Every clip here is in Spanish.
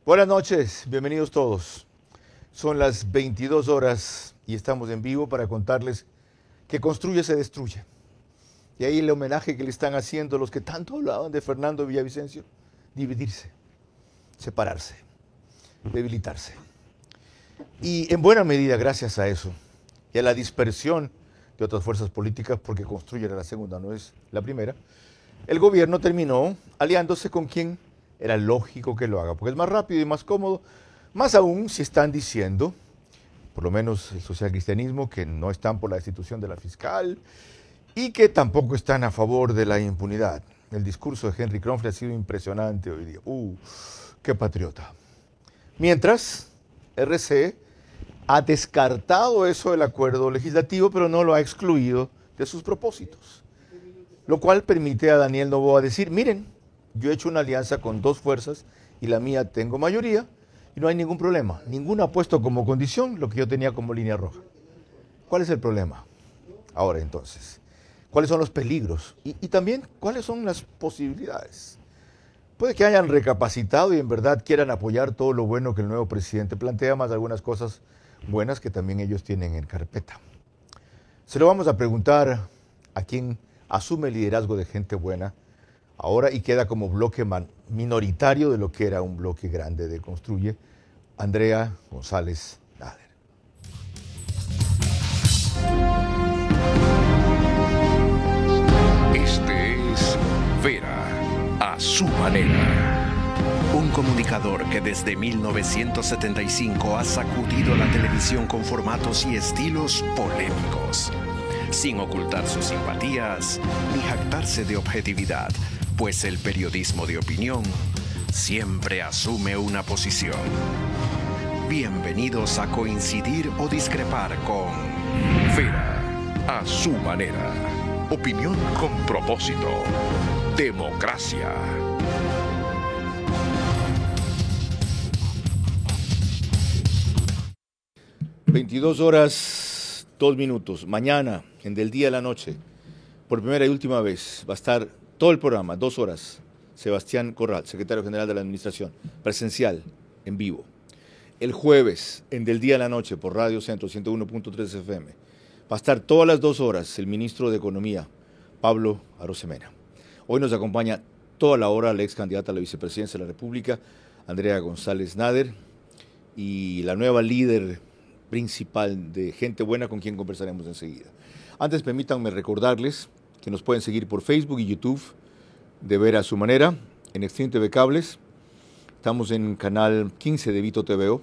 Buenas noches, bienvenidos todos. Son las 22 horas y estamos en vivo para contarles que construye se destruye. Y ahí el homenaje que le están haciendo los que tanto hablaban de Fernando Villavicencio, dividirse, separarse, debilitarse. Y en buena medida, gracias a eso y a la dispersión de otras fuerzas políticas, porque construye era la segunda, no es la primera, el gobierno terminó aliándose con quien era lógico que lo haga, porque es más rápido y más cómodo, más aún si están diciendo, por lo menos el socialcristianismo, que no están por la destitución de la fiscal y que tampoco están a favor de la impunidad. El discurso de Henry Kronfle ha sido impresionante hoy día. ¡Qué patriota! Mientras, RC ha descartado eso del acuerdo legislativo, pero no lo ha excluido de sus propósitos. Lo cual permite a Daniel Noboa decir, miren, yo he hecho una alianza con dos fuerzas y la mía tengo mayoría y no hay ningún problema. Ninguno ha puesto como condición lo que yo tenía como línea roja. ¿Cuál es el problema? Ahora entonces, ¿cuáles son los peligros? Y también, ¿cuáles son las posibilidades? Puede que hayan recapacitado y en verdad quieran apoyar todo lo bueno que el nuevo presidente plantea, más algunas cosas buenas que también ellos tienen en carpeta. Se lo vamos a preguntar a quien asume el liderazgo de gente buena ahora y queda como bloque minoritario de lo que era un bloque grande de Construye, Andrea González Nader. Este es Vera a su manera. Un comunicador que desde 1975 ha sacudido la televisión con formatos y estilos polémicos, sin ocultar sus simpatías ni jactarse de objetividad, pues el periodismo de opinión siempre asume una posición. Bienvenidos a coincidir o discrepar con Vera a su manera. Opinión con propósito. Democracia. ...22 horas, 2 minutos. Mañana, en Del Día a la Noche, por primera y última vez, va a estar todo el programa, 2 horas, Sebastián Corral, secretario general de la Administración, presencial, en vivo. El jueves, en Del Día a la Noche, por Radio Centro 101.3 FM, va a estar todas las 2 horas el ministro de Economía, Pablo Arosemena. Hoy nos acompaña toda la hora la ex candidata a la vicepresidencia de la República, Andrea González Nader, y la nueva líder principal de Gente Buena, con quien conversaremos enseguida. Antes, permítanme recordarles que nos pueden seguir por Facebook y YouTube, de Ver a su manera, en Extreme TV Cables. Estamos en canal 15 de Vito TVO,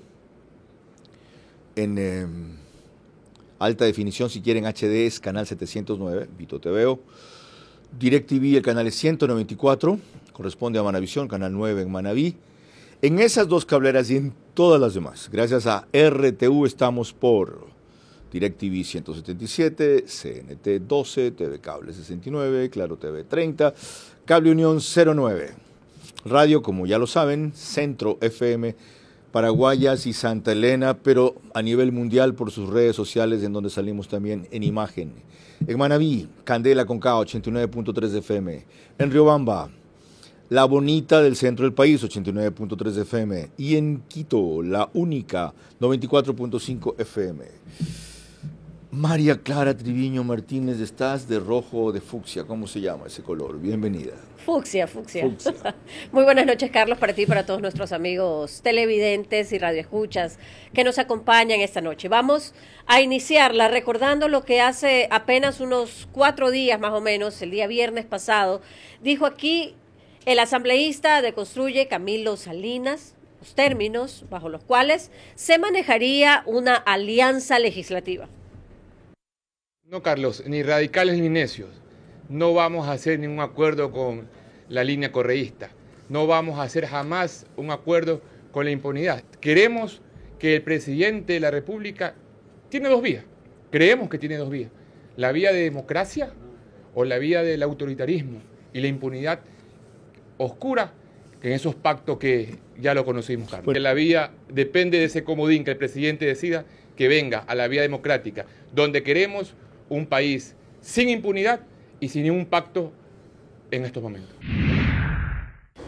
en alta definición, si quieren HD, es canal 709, Vito TVO. DirecTV, el canal es 194, corresponde a Manavisión, canal 9 en Manaví. En esas dos cableras y en todas las demás, gracias a RTU, estamos por DirecTV 177, CNT 12, TV Cable 69, Claro TV 30, Cable Unión 09. Radio, como ya lo saben, Centro FM, Paraguayas y Santa Elena, pero a nivel mundial por sus redes sociales, en donde salimos también en imagen. En Manaví, Candela con K, 89.3 FM. En Riobamba, La Bonita del centro del país, 89.3 FM. Y en Quito, La Única, 94.5 FM. María Clara Triviño Martínez, estás de rojo o de fucsia, ¿cómo se llama ese color? Bienvenida. Fucsia. Muy buenas noches, Carlos, para ti y para todos nuestros amigos televidentes y radioescuchas que nos acompañan esta noche. Vamos a iniciarla recordando lo que hace apenas unos 4 días más o menos, el día viernes pasado, dijo aquí el asambleísta de Construye, Camilo Salinas, los términos bajo los cuales se manejaría una alianza legislativa. No, Carlos, ni radicales ni necios. No vamos a hacer ningún acuerdo con la línea correísta. No vamos a hacer jamás un acuerdo con la impunidad. Queremos que el presidente de la República tiene 2 vías. Creemos que tiene 2 vías. La vía de democracia o la vía del autoritarismo y la impunidad oscura, que en esos pactos que ya lo conocimos, Carlos. Que la vía depende de ese comodín que el presidente decida que venga a la vía democrática, donde queremos un país sin impunidad y sin ningún pacto en estos momentos.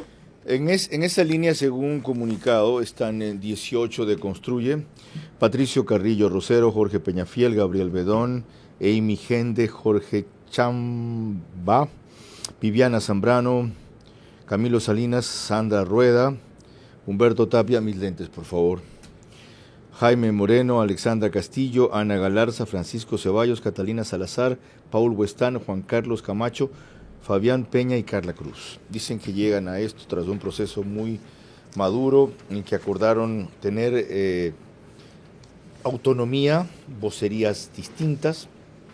En esa línea, según un comunicado, están en 18 de Construye, Patricio Carrillo Rosero, Jorge Peñafiel, Gabriel Bedón, Amy Gende, Jorge Chamba, Viviana Zambrano, Camilo Salinas, Sandra Rueda, Humberto Tapia, mis lentes, por favor, Jaime Moreno, Alexandra Castillo, Ana Galarza, Francisco Ceballos, Catalina Salazar, Paul Huestán, Juan Carlos Camacho, Fabián Peña y Carla Cruz. Dicen que llegan a esto tras un proceso muy maduro en que acordaron tener autonomía, vocerías distintas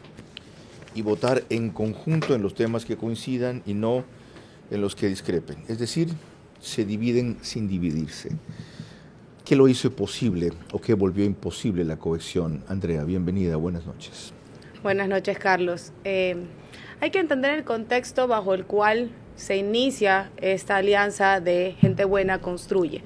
y votar en conjunto en los temas que coincidan y no en los que discrepen. Es decir, se dividen sin dividirse. ¿Qué lo hizo posible o qué volvió imposible la cohesión? Andrea, bienvenida, buenas noches. Buenas noches, Carlos. Hay que entender el contexto bajo el cual se inicia esta alianza de Gente Buena Construye.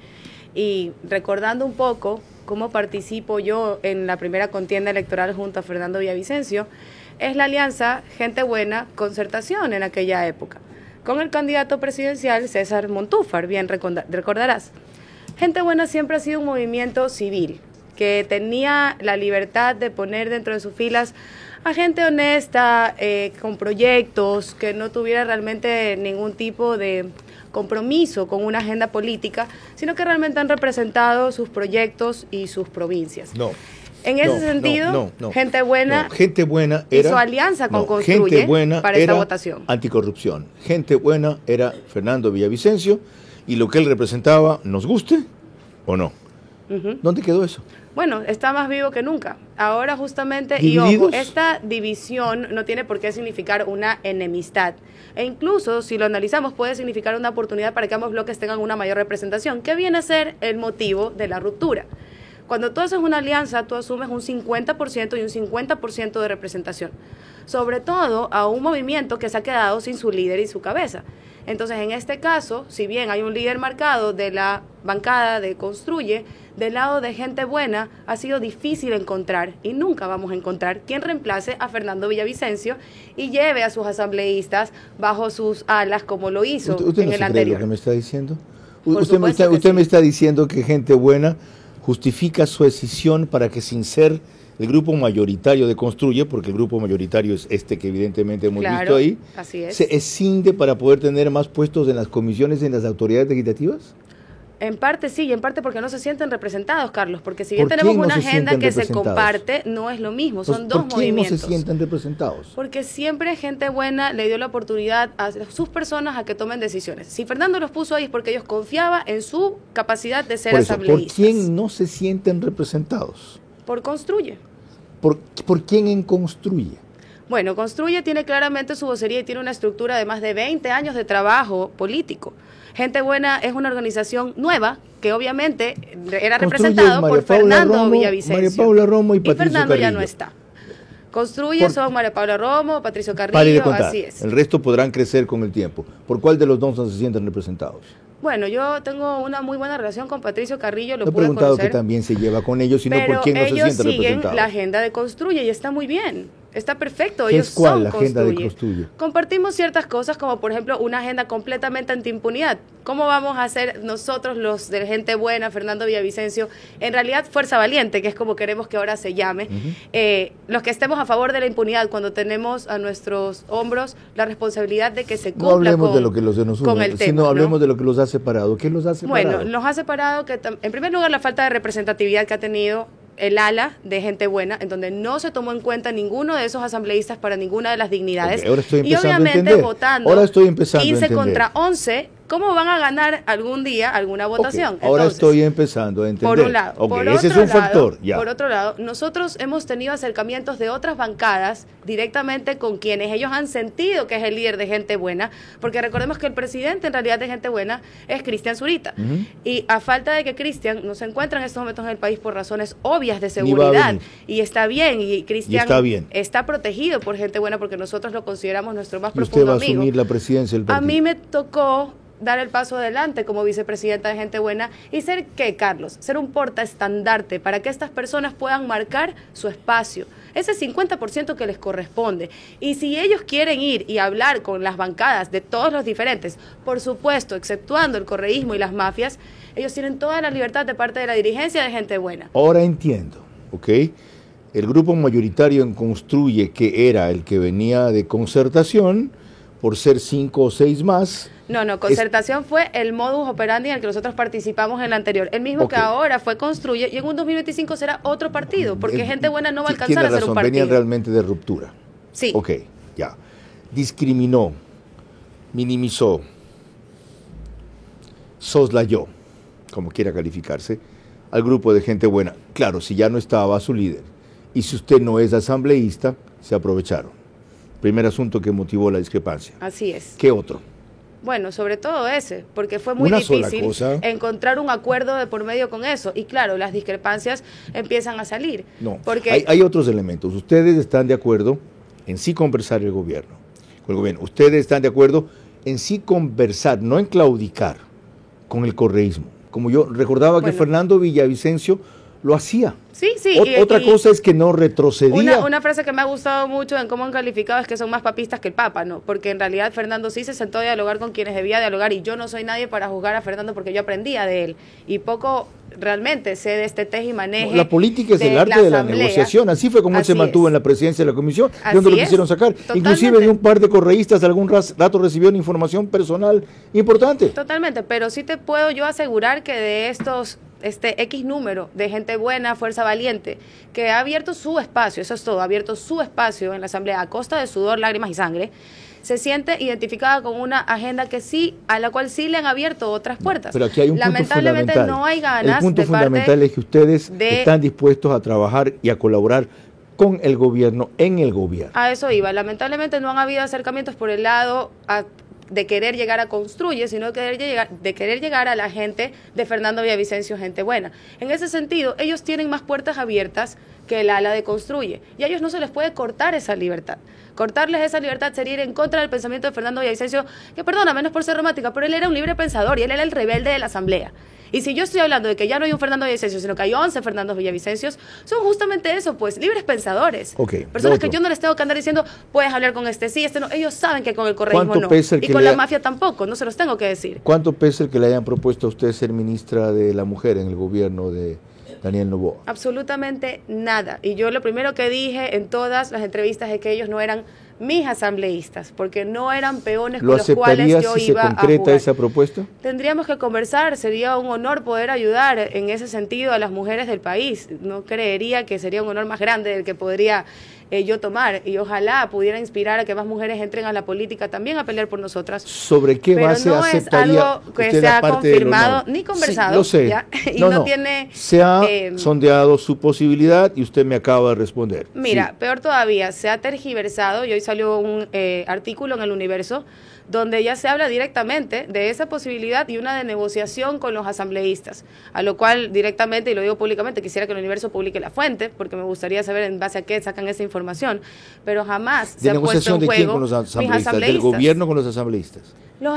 Y recordando un poco cómo participo yo en la primera contienda electoral junto a Fernando Villavicencio, es la alianza Gente Buena Concertación en aquella época, con el candidato presidencial César Montúfar, bien recordarás. Gente Buena siempre ha sido un movimiento civil, que tenía la libertad de poner dentro de sus filas a gente honesta, con proyectos, que no tuviera realmente ningún tipo de compromiso con una agenda política, sino que realmente han representado sus proyectos y sus provincias. En ese sentido, Gente Buena era, hizo alianza con Construye Gente Buena para esta votación. Anticorrupción. Gente Buena era Fernando Villavicencio y lo que él representaba, nos guste o no. ¿Dónde quedó eso? Bueno, está más vivo que nunca. Ahora justamente, ¿Divididos? y ojo, esta división no tiene por qué significar una enemistad. E incluso, si lo analizamos, puede significar una oportunidad para que ambos bloques tengan una mayor representación, que viene a ser el motivo de la ruptura. Cuando tú haces una alianza, tú asumes un 50% y un 50% de representación. Sobre todo a un movimiento que se ha quedado sin su líder y su cabeza. Entonces, en este caso, si bien hay un líder marcado de la bancada de Construye, del lado de Gente Buena ha sido difícil encontrar, y nunca vamos a encontrar, quien reemplace a Fernando Villavicencio y lleve a sus asambleístas bajo sus alas como lo hizo ¿Usted en no el se anterior. cree lo que me está diciendo? Por Usted supuesto me está diciendo que Gente Buena justifica su decisión para que, sin ser el grupo mayoritario de Construye, porque el grupo mayoritario es este que evidentemente hemos visto ahí, así es. se escinde para poder tener más puestos en las comisiones y en las autoridades legislativas? En parte sí, y en parte porque no se sienten representados, Carlos, porque si bien ¿Por tenemos quién no una se agenda sienten que se representados? comparte, no es lo mismo, son dos ¿Por quién movimientos. no se sienten representados? Porque siempre Gente Buena le dio la oportunidad a sus personas a que tomen decisiones. Si Fernando los puso ahí es porque ellos confiaban en su capacidad de ser Por eso, asambleístas. ¿por quién no se sienten representados? Por Construye. ¿Por quién en Construye? Bueno, Construye tiene claramente su vocería y tiene una estructura de más de 20 años de trabajo político. Gente Buena es una organización nueva que obviamente era representado por Fernando Villavicencio. María Paula Romo y Patricio Fernando Carrillo. ya no está. Construye son María Paula Romo, Patricio Pare de Carrillo, contar. así es. El resto podrán crecer con el tiempo. ¿Por cuál de los dos no se sienten representados? Bueno, yo tengo una muy buena relación con Patricio Carrillo, lo He pude preguntado conocer. que también se lleva con ellos, sino Pero por quién no se ellos sienten siguen representados. la agenda de Construye y está muy bien, está perfecto. ¿Qué Ellos es cuál son la agenda de Construye. Construye? Compartimos ciertas cosas como por ejemplo una agenda completamente antiimpunidad. ¿Cómo vamos a hacer nosotros los de Gente Buena, Fernando Villavicencio, en realidad Fuerza Valiente, que es como queremos que ahora se llame, los que estemos a favor de la impunidad cuando tenemos a nuestros hombros la responsabilidad de que se No cumpla hablemos con, de lo que los nos con une, el tema, sino ¿no? hablemos de lo que los ha separado. ¿Qué los ha separado? Bueno, nos ha separado que, en primer lugar, la falta de representatividad que ha tenido el ala de Gente Buena, en donde no se tomó en cuenta ninguno de esos asambleístas para ninguna de las dignidades. Okay, ahora estoy y empezando a obviamente entender. votando Ahora estoy empezando a 15 entender. contra 11, ¿cómo van a ganar algún día alguna votación? Okay, ahora Entonces, estoy empezando a entender. por un lado. Okay, Por ese es otro un factor. Ya. Por otro lado, nosotros hemos tenido acercamientos de otras bancadas directamente con quienes ellos han sentido que es el líder de Gente Buena, porque recordemos que el presidente en realidad de Gente Buena es Cristian Zurita. Y a falta de que Cristian no se encuentra en estos momentos en el país por razones obvias de Ni va a seguridad, venir. y está bien, y Cristian está protegido por Gente Buena porque nosotros lo consideramos nuestro más ¿Y usted profundo va a amigo. asumir la presidencia del partido? A mí me tocó dar el paso adelante como vicepresidenta de Gente Buena y ser, ¿qué, Carlos? Ser un portaestandarte para que estas personas puedan marcar su espacio ese 50% que les corresponde. Y si ellos quieren ir y hablar con las bancadas de todos los diferentes, por supuesto, exceptuando el correísmo y las mafias, ellos tienen toda la libertad de parte de la dirigencia de gente buena. Ahora entiendo, ¿ok? El grupo mayoritario en Construye, que era el que venía de Concertación, por ser 5 o 6 más. No, Concertación fue el modus operandi en el que nosotros participamos en el anterior. El mismo que ahora fue Construye, y en un 2025 será otro partido, porque gente buena no va a alcanzar a ser un partido. Venían realmente de ruptura. Sí. Ok, ya. Discriminó, minimizó, soslayó, como quiera calificarse, al grupo de gente buena. Claro, si ya no estaba su líder, y si usted no es asambleísta, se aprovecharon. Primer asunto que motivó la discrepancia. Así es. ¿Qué otro? Bueno, sobre todo ese, porque fue muy difícil encontrar un acuerdo de por medio con eso. Y claro, las discrepancias empiezan a salir. No, porque hay otros elementos. Ustedes están de acuerdo en sí conversar con el gobierno. Ustedes están de acuerdo en sí conversar, no en claudicar con el correísmo. Como yo recordaba que Fernando Villavicencio lo hacía. Sí, sí. Otra cosa es que no retrocedía. Una frase que me ha gustado mucho en cómo han calificado es que son más papistas que el Papa, ¿no? Porque en realidad Fernando sí se sentó a dialogar con quienes debía dialogar, y yo no soy nadie para juzgar a Fernando porque yo aprendía de él. Y poco realmente sé de este teje y maneje. La política es el arte de la negociación. Así fue como él se mantuvo en la presidencia de la comisión, de donde lo quisieron sacar. Totalmente. Inclusive de un par de correístas algún rato recibieron información personal importante. Totalmente, pero sí te puedo yo asegurar que de estos X número de gente buena, fuerza valiente, que ha abierto su espacio, eso es todo, ha abierto su espacio en la Asamblea a costa de sudor, lágrimas y sangre, se siente identificada con una agenda que sí, a la cual sí le han abierto otras puertas. Pero aquí hay un Lamentablemente punto fundamental. No hay ganas. El punto fundamental es que ustedes están dispuestos a trabajar y a colaborar con el gobierno, en el gobierno. A eso iba. Lamentablemente no han habido acercamientos por el lado de querer llegar a Construye, sino de querer llegar a la gente de Fernando Villavicencio, gente buena. En ese sentido, ellos tienen más puertas abiertas que el ala de Construye, y a ellos no se les puede cortar esa libertad. Cortarles esa libertad sería ir en contra del pensamiento de Fernando Villavicencio, que perdona, menos por ser romántica, pero él era un libre pensador y él era el rebelde de la Asamblea. Y si yo estoy hablando de que ya no hay un Fernando Villavicencio, sino que hay 11 Fernando Villavicencios, son justamente eso, pues, libres pensadores. Personas que yo no les tengo que andar diciendo, puedes hablar con este sí, este no. Ellos saben que con el correísmo no. Y con la mafia tampoco, no se los tengo que decir. ¿Cuánto pesa el que le hayan propuesto a usted ser ministra de la Mujer en el gobierno de Daniel Noboa? Absolutamente nada. Y yo lo primero que dije en todas las entrevistas es que ellos no eran mis asambleístas, porque no eran peones con los cuales yo iba a jugar. ¿Lo aceptaría si se concreta esa propuesta? Tendríamos que conversar, sería un honor poder ayudar en ese sentido a las mujeres del país. No creería que sería un honor más grande del que podría yo tomar, y ojalá pudiera inspirar a que más mujeres entren a la política también a pelear por nosotras. ¿Sobre qué base aceptaría? Pero no es algo que se ha confirmado ni conversado. Sí, lo sé. ¿Ya? Y no tiene... Se ha sondeado su posibilidad y usted me acaba de responder. Mira, peor todavía, se ha tergiversado, y hoy salió un artículo en El Universo donde ya se habla directamente de esa posibilidad y una de negociación con los asambleístas, a lo cual directamente, y lo digo públicamente, quisiera que El Universo publique la fuente, porque me gustaría saber en base a qué sacan esa información, pero jamás se ha puesto en juego. ¿De quién con los asambleístas? ¿Del gobierno con los asambleístas?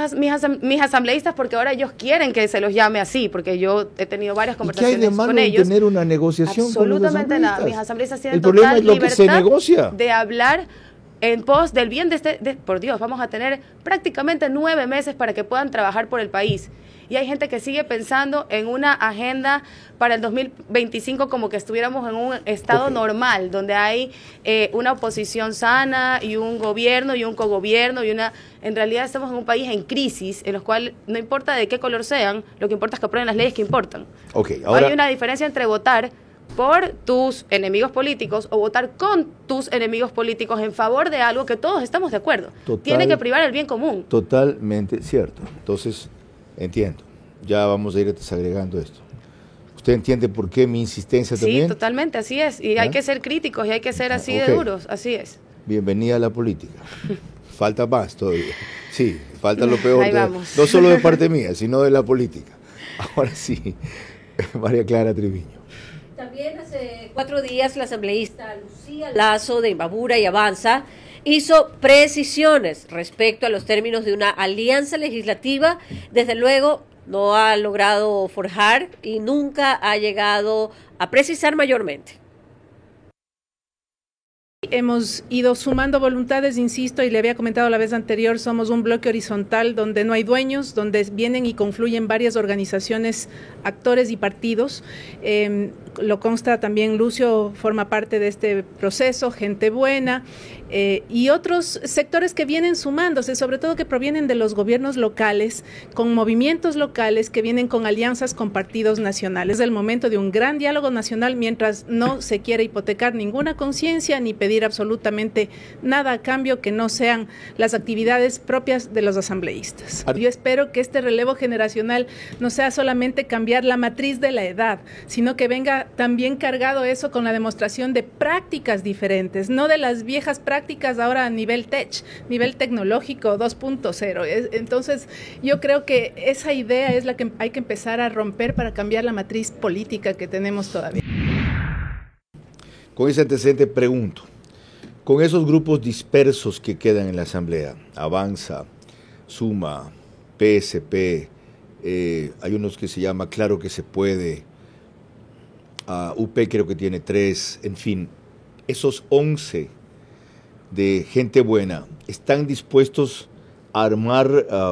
Mis asambleístas, porque ahora ellos quieren que se los llame así, porque yo he tenido varias conversaciones con ellos. ¿Qué hay de malo en tener una negociación con los asambleístas? Absolutamente nada. Mis asambleístas tienen total libertad de hablar en pos del bien de por Dios, vamos a tener prácticamente 9 meses para que puedan trabajar por el país. Y hay gente que sigue pensando en una agenda para el 2025 como que estuviéramos en un estado normal, donde hay una oposición sana y un gobierno y un cogobierno y en realidad estamos en un país en crisis, en los cuales no importa de qué color sean, lo que importa es que aprueben las leyes que importan. Ahora, hay una diferencia entre votar por tus enemigos políticos o votar con tus enemigos políticos en favor de algo que todos estamos de acuerdo. Tiene que privar el bien común. Totalmente cierto. Entonces, entiendo. Ya vamos a ir desagregando esto. ¿Usted entiende por qué mi insistencia también? Sí, totalmente, así es. Y hay que ser críticos y hay que ser así de duros, así es. Bienvenida a la política. Falta más todavía. Sí, falta lo peor. Ahí vamos. No solo de parte mía, sino de la política. Ahora sí, María Clara Treviño. También hace 4 días la asambleísta Lucía Lazo de Imbabura y Avanza hizo precisiones respecto a los términos de una alianza legislativa. Desde luego no ha logrado forjar y nunca ha llegado a precisar mayormente. Hemos ido sumando voluntades, insisto, y le había comentado la vez anterior, somos un bloque horizontal donde no hay dueños, donde vienen y confluyen varias organizaciones, actores y partidos. Lo consta también Lucio, forma parte de este proceso, Gente Buena, y otros sectores que vienen sumándose, sobre todo que provienen de los gobiernos locales, con movimientos locales que vienen con alianzas con partidos nacionales. Es el momento de un gran diálogo nacional mientras no se quiere hipotecar ninguna conciencia ni pedir absolutamente nada a cambio que no sean las actividades propias de los asambleístas. Yo espero que este relevo generacional no sea solamente cambiar la matriz de la edad, sino que venga también cargado eso con la demostración de prácticas diferentes, no de las viejas prácticas ahora a nivel nivel tecnológico 2.0. Entonces, yo creo que esa idea es la que hay que empezar a romper para cambiar la matriz política que tenemos todavía. Con ese antecedente pregunto, con esos grupos dispersos que quedan en la Asamblea, Avanza, Suma, PSP, hay unos que se llama Claro que se puede, UP creo que tiene 3, en fin, esos 11 de Gente Buena, ¿están dispuestos a armar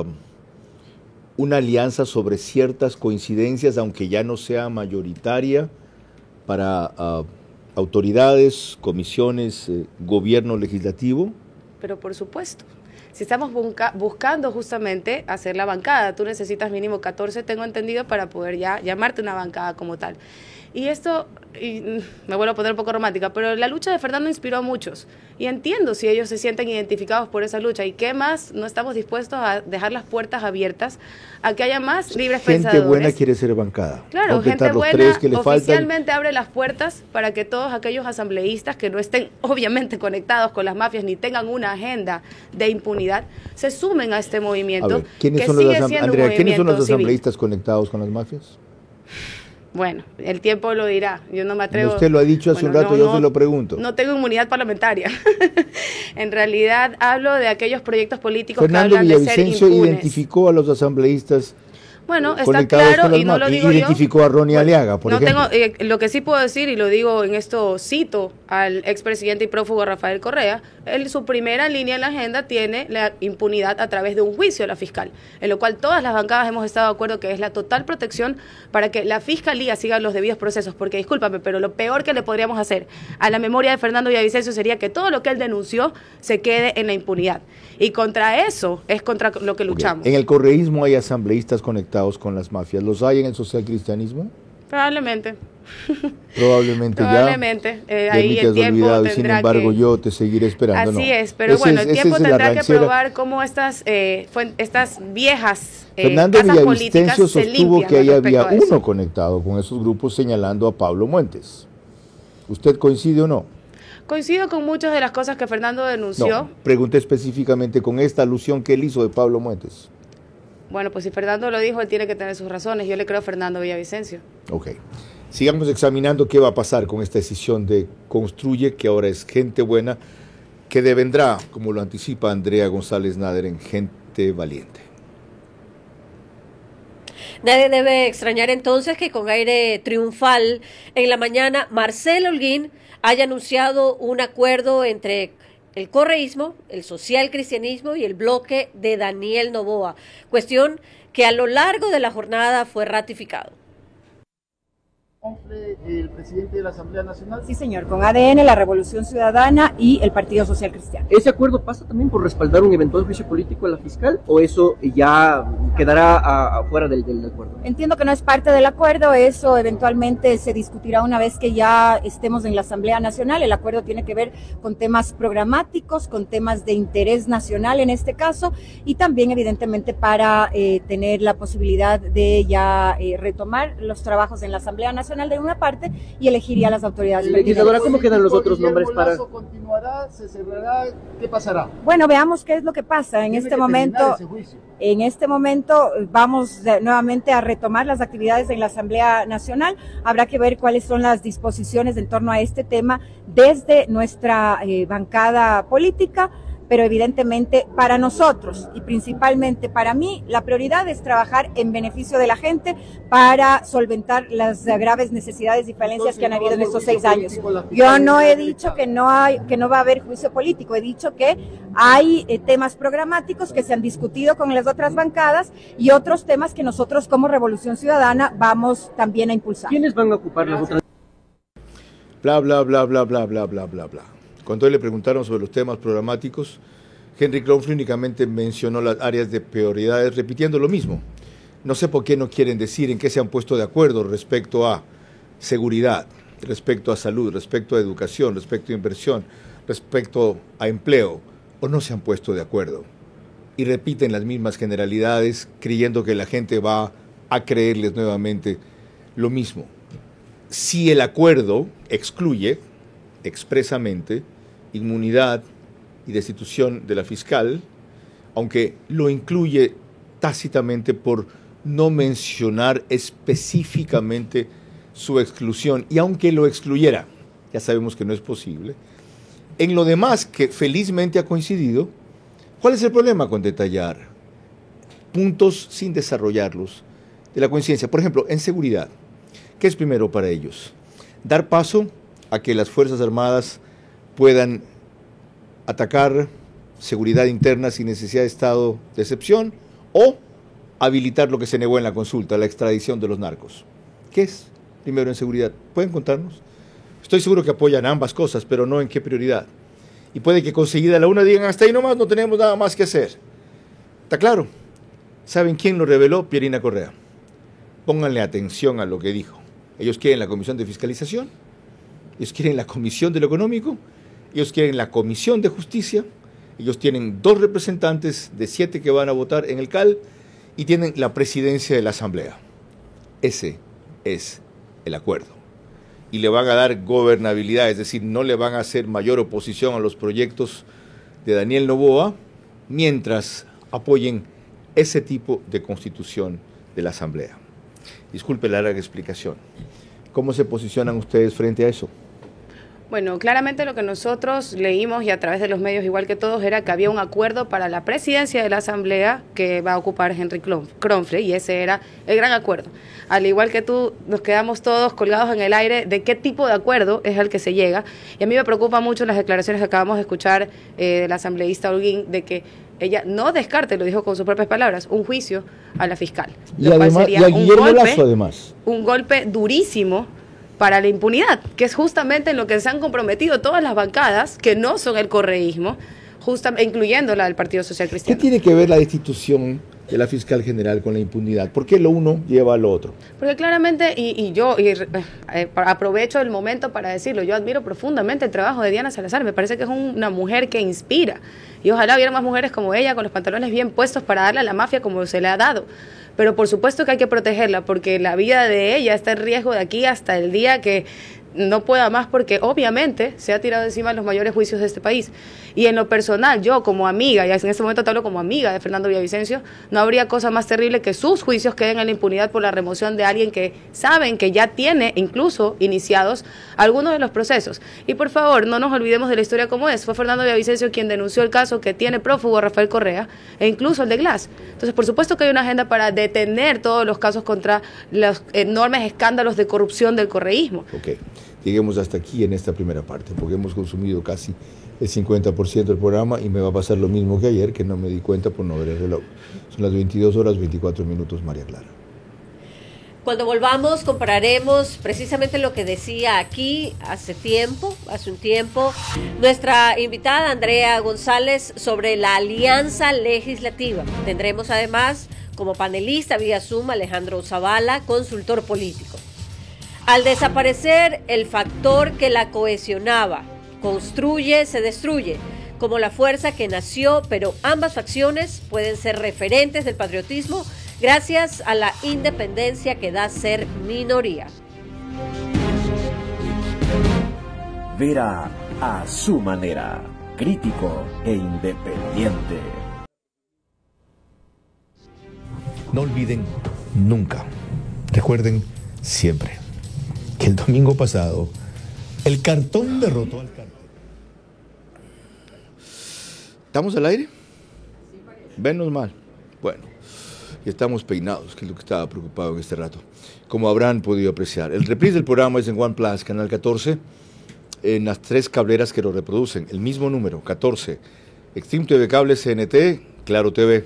una alianza sobre ciertas coincidencias, aunque ya no sea mayoritaria, para autoridades, comisiones, gobierno legislativo? Pero por supuesto. Si estamos buscando justamente hacer la bancada, tú necesitas mínimo 14, tengo entendido, para poder ya llamarte una bancada como tal. Y esto, me vuelvo a poner un poco romántica, pero la lucha de Fernando inspiró a muchos. Y entiendo si ellos se sienten identificados por esa lucha. ¿Y qué más? No estamos dispuestos a dejar las puertas abiertas a que haya más libres pensadores. Gente Buena quiere ser bancada. Claro, Gente Buena oficialmente abre las puertas para que todos aquellos asambleístas que no estén obviamente conectados con las mafias ni tengan una agenda de impunidad, se sumen a este movimiento. A ver, ¿quiénes son los asambleístas conectados con las mafias? Bueno, el tiempo lo dirá, yo no me atrevo. Usted lo ha dicho hace un rato, yo se lo pregunto. No tengo inmunidad parlamentaria. En realidad hablo de aquellos proyectos políticos Fernando que hablan de ser impunes. Fernando Villavicencio identificó a los asambleístas. Bueno, está claro, y no lo digo yo. Identificó a Ronnie Aliaga, por ejemplo. Lo que sí puedo decir, y lo digo en esto, cito al expresidente y prófugo Rafael Correa, su primera línea en la agenda tiene la impunidad a través de un juicio a la fiscal, en lo cual todas las bancadas hemos estado de acuerdo que es la total protección para que la fiscalía siga los debidos procesos, porque discúlpame, pero lo peor que le podríamos hacer a la memoria de Fernando Villavicencio sería que todo lo que él denunció se quede en la impunidad. Y contra eso es contra lo que luchamos. ¿En el correísmo hay asambleístas conectados con las mafias? ¿Los hay en el socialcristianismo? Probablemente. Probablemente. Ahí el tiempo tendrá sin embargo, yo te seguiré esperando. Así es, pero bueno, el tiempo tendrá que probar cómo estas viejas Fernando Villavicencio sostuvo que ahí había uno conectado con esos grupos, señalando a Pablo Muentes. ¿Usted coincide o no? Coincido con muchas de las cosas que Fernando denunció. No, pregunté específicamente con esta alusión que él hizo de Pablo Muentes. Bueno, pues si Fernando lo dijo, él tiene que tener sus razones. Yo le creo a Fernando Villavicencio. Ok. Sigamos examinando qué va a pasar con esta decisión de Construye, que ahora es Gente Buena, que devendrá, como lo anticipa Andrea González Nader, en Gente Valiente. Nadie debe extrañar entonces que con aire triunfal en la mañana Marcelo Holguín haya anunciado un acuerdo entre el correísmo, el socialcristianismo y el bloque de Daniel Noboa, cuestión que a lo largo de la jornada fue ratificado. El presidente de la Asamblea Nacional. Sí, señor, con ADN, la Revolución Ciudadana y el Partido Social Cristiano. ¿Ese acuerdo pasa también por respaldar un eventual juicio político a la fiscal o eso ya quedará afuera del acuerdo? Entiendo que no es parte del acuerdo, eso eventualmente se discutirá una vez que ya estemos en la Asamblea Nacional. El acuerdo tiene que ver con temas programáticos, con temas de interés nacional en este caso, y también evidentemente para tener la posibilidad de ya retomar los trabajos en la Asamblea Nacional de una parte y elegiría a las autoridades. Legisladora, ¿cómo quedan los otros nombres para...? ¿Continuará? ¿Se cerrará? ¿Qué pasará? Bueno, veamos qué es lo que pasa en este momento. En este momento vamos nuevamente a retomar las actividades en la Asamblea Nacional. Habrá que ver cuáles son las disposiciones en torno a este tema desde nuestra bancada política. pero evidentemente para nosotros y principalmente para mí, la prioridad es trabajar en beneficio de la gente para solventar las graves necesidades y falencias que han habido en estos 6 años. Yo no he dicho que no va a haber juicio político, he dicho que hay temas programáticos que se han discutido con las otras bancadas y otros temas que nosotros como Revolución Ciudadana vamos también a impulsar. ¿Quiénes van a ocupar las otras? Bla, bla, bla, bla, bla, bla, bla, bla, bla. Cuando le preguntaron sobre los temas programáticos, Henry Kronfle únicamente mencionó las áreas de prioridades, repitiendo lo mismo. No sé por qué no quieren decir en qué se han puesto de acuerdo respecto a seguridad, respecto a salud, respecto a educación, respecto a inversión, respecto a empleo, o no se han puesto de acuerdo. Y repiten las mismas generalidades, creyendo que la gente va a creerles nuevamente lo mismo. Si el acuerdo excluye expresamente inmunidad y destitución de la fiscal, aunque lo incluye tácitamente por no mencionar específicamente su exclusión, y aunque lo excluyera, ya sabemos que no es posible, en lo demás que felizmente ha coincidido, ¿cuál es el problema con detallar puntos sin desarrollarlos de la coincidencia? Por ejemplo, en seguridad, ¿qué es primero para ellos? Dar paso a que las Fuerzas Armadas puedan atacar seguridad interna sin necesidad de estado de excepción, o habilitar lo que se negó en la consulta, la extradición de los narcos. ¿Qué es primero en seguridad? ¿Pueden contarnos? Estoy seguro que apoyan ambas cosas, pero no en qué prioridad. Y puede que conseguida la una digan, hasta ahí nomás, no tenemos nada más que hacer. ¿Está claro? ¿Saben quién lo reveló? Pierina Correa. Pónganle atención a lo que dijo. Ellos quieren la Comisión de Fiscalización, ellos quieren la Comisión de lo Económico, ellos quieren la Comisión de Justicia, ellos tienen 2 representantes de 7 que van a votar en el CAL y tienen la presidencia de la Asamblea. Ese es el acuerdo. Y le van a dar gobernabilidad, es decir, no le van a hacer mayor oposición a los proyectos de Daniel Noboa mientras apoyen ese tipo de constitución de la Asamblea. Disculpe la larga explicación. ¿Cómo se posicionan ustedes frente a eso? Bueno, claramente lo que nosotros leímos y a través de los medios, igual que todos, era que había un acuerdo para la presidencia de la Asamblea que va a ocupar Henry Kronfle, y ese era el gran acuerdo. Al igual que tú, nos quedamos todos colgados en el aire de qué tipo de acuerdo es al que se llega, y a mí me preocupa mucho las declaraciones que acabamos de escuchar de la asambleísta Holguín, de que ella no descarte, lo dijo con sus propias palabras, un juicio a la fiscal. Y además, y a Guillermo Lasso, además. Un golpe durísimo para la impunidad, que es justamente en lo que se han comprometido todas las bancadas, que no son el correísmo, incluyendo la del Partido Social Cristiano. ¿Qué tiene que ver la destitución de la fiscal general con la impunidad? ¿Por qué lo uno lleva a lo otro? Porque claramente, aprovecho el momento para decirlo, yo admiro profundamente el trabajo de Diana Salazar, me parece que es una mujer que inspira, y ojalá hubiera más mujeres como ella, con los pantalones bien puestos para darle a la mafia como se le ha dado. Pero por supuesto que hay que protegerla, porque la vida de ella está en riesgo de aquí hasta el día que no pueda más, porque obviamente se ha tirado encima los mayores juicios de este país. Y en lo personal, yo como amiga, y en este momento te hablo como amiga de Fernando Villavicencio, no habría cosa más terrible que sus juicios queden en la impunidad por la remoción de alguien que saben que ya tiene incluso iniciados algunos de los procesos. Y por favor, no nos olvidemos de la historia como es. Fue Fernando Villavicencio quien denunció el caso que tiene prófugo a Rafael Correa, e incluso el de Glass. Entonces, por supuesto que hay una agenda para detener todos los casos contra los enormes escándalos de corrupción del correísmo. Okay. Lleguemos hasta aquí en esta primera parte, porque hemos consumido casi el 50% del programa y me va a pasar lo mismo que ayer, que no me di cuenta por no ver el reloj. Son las 22 horas 24 minutos, María Clara. Cuando volvamos compararemos precisamente lo que decía aquí hace un tiempo, nuestra invitada Andrea González sobre la alianza legislativa. Tendremos además como panelista vía Zoom Alejandro Zavala, consultor político. Al desaparecer el factor que la cohesionaba, construye, se destruye, como la fuerza que nació, pero ambas facciones pueden ser referentes del patriotismo gracias a la independencia que da ser minoría. Vera a su manera, crítico e independiente. No olviden nunca, recuerden siempre, que el domingo pasado el cartón derrotó al cartón. ¿Estamos al aire? Menos mal. Bueno, y estamos peinados, que es lo que estaba preocupado en este rato. Como habrán podido apreciar. El reprise del programa es en One Plus, Canal 14, en las 3 cableras que lo reproducen. El mismo número, 14. Extreme TV Cable, CNT, Claro TV.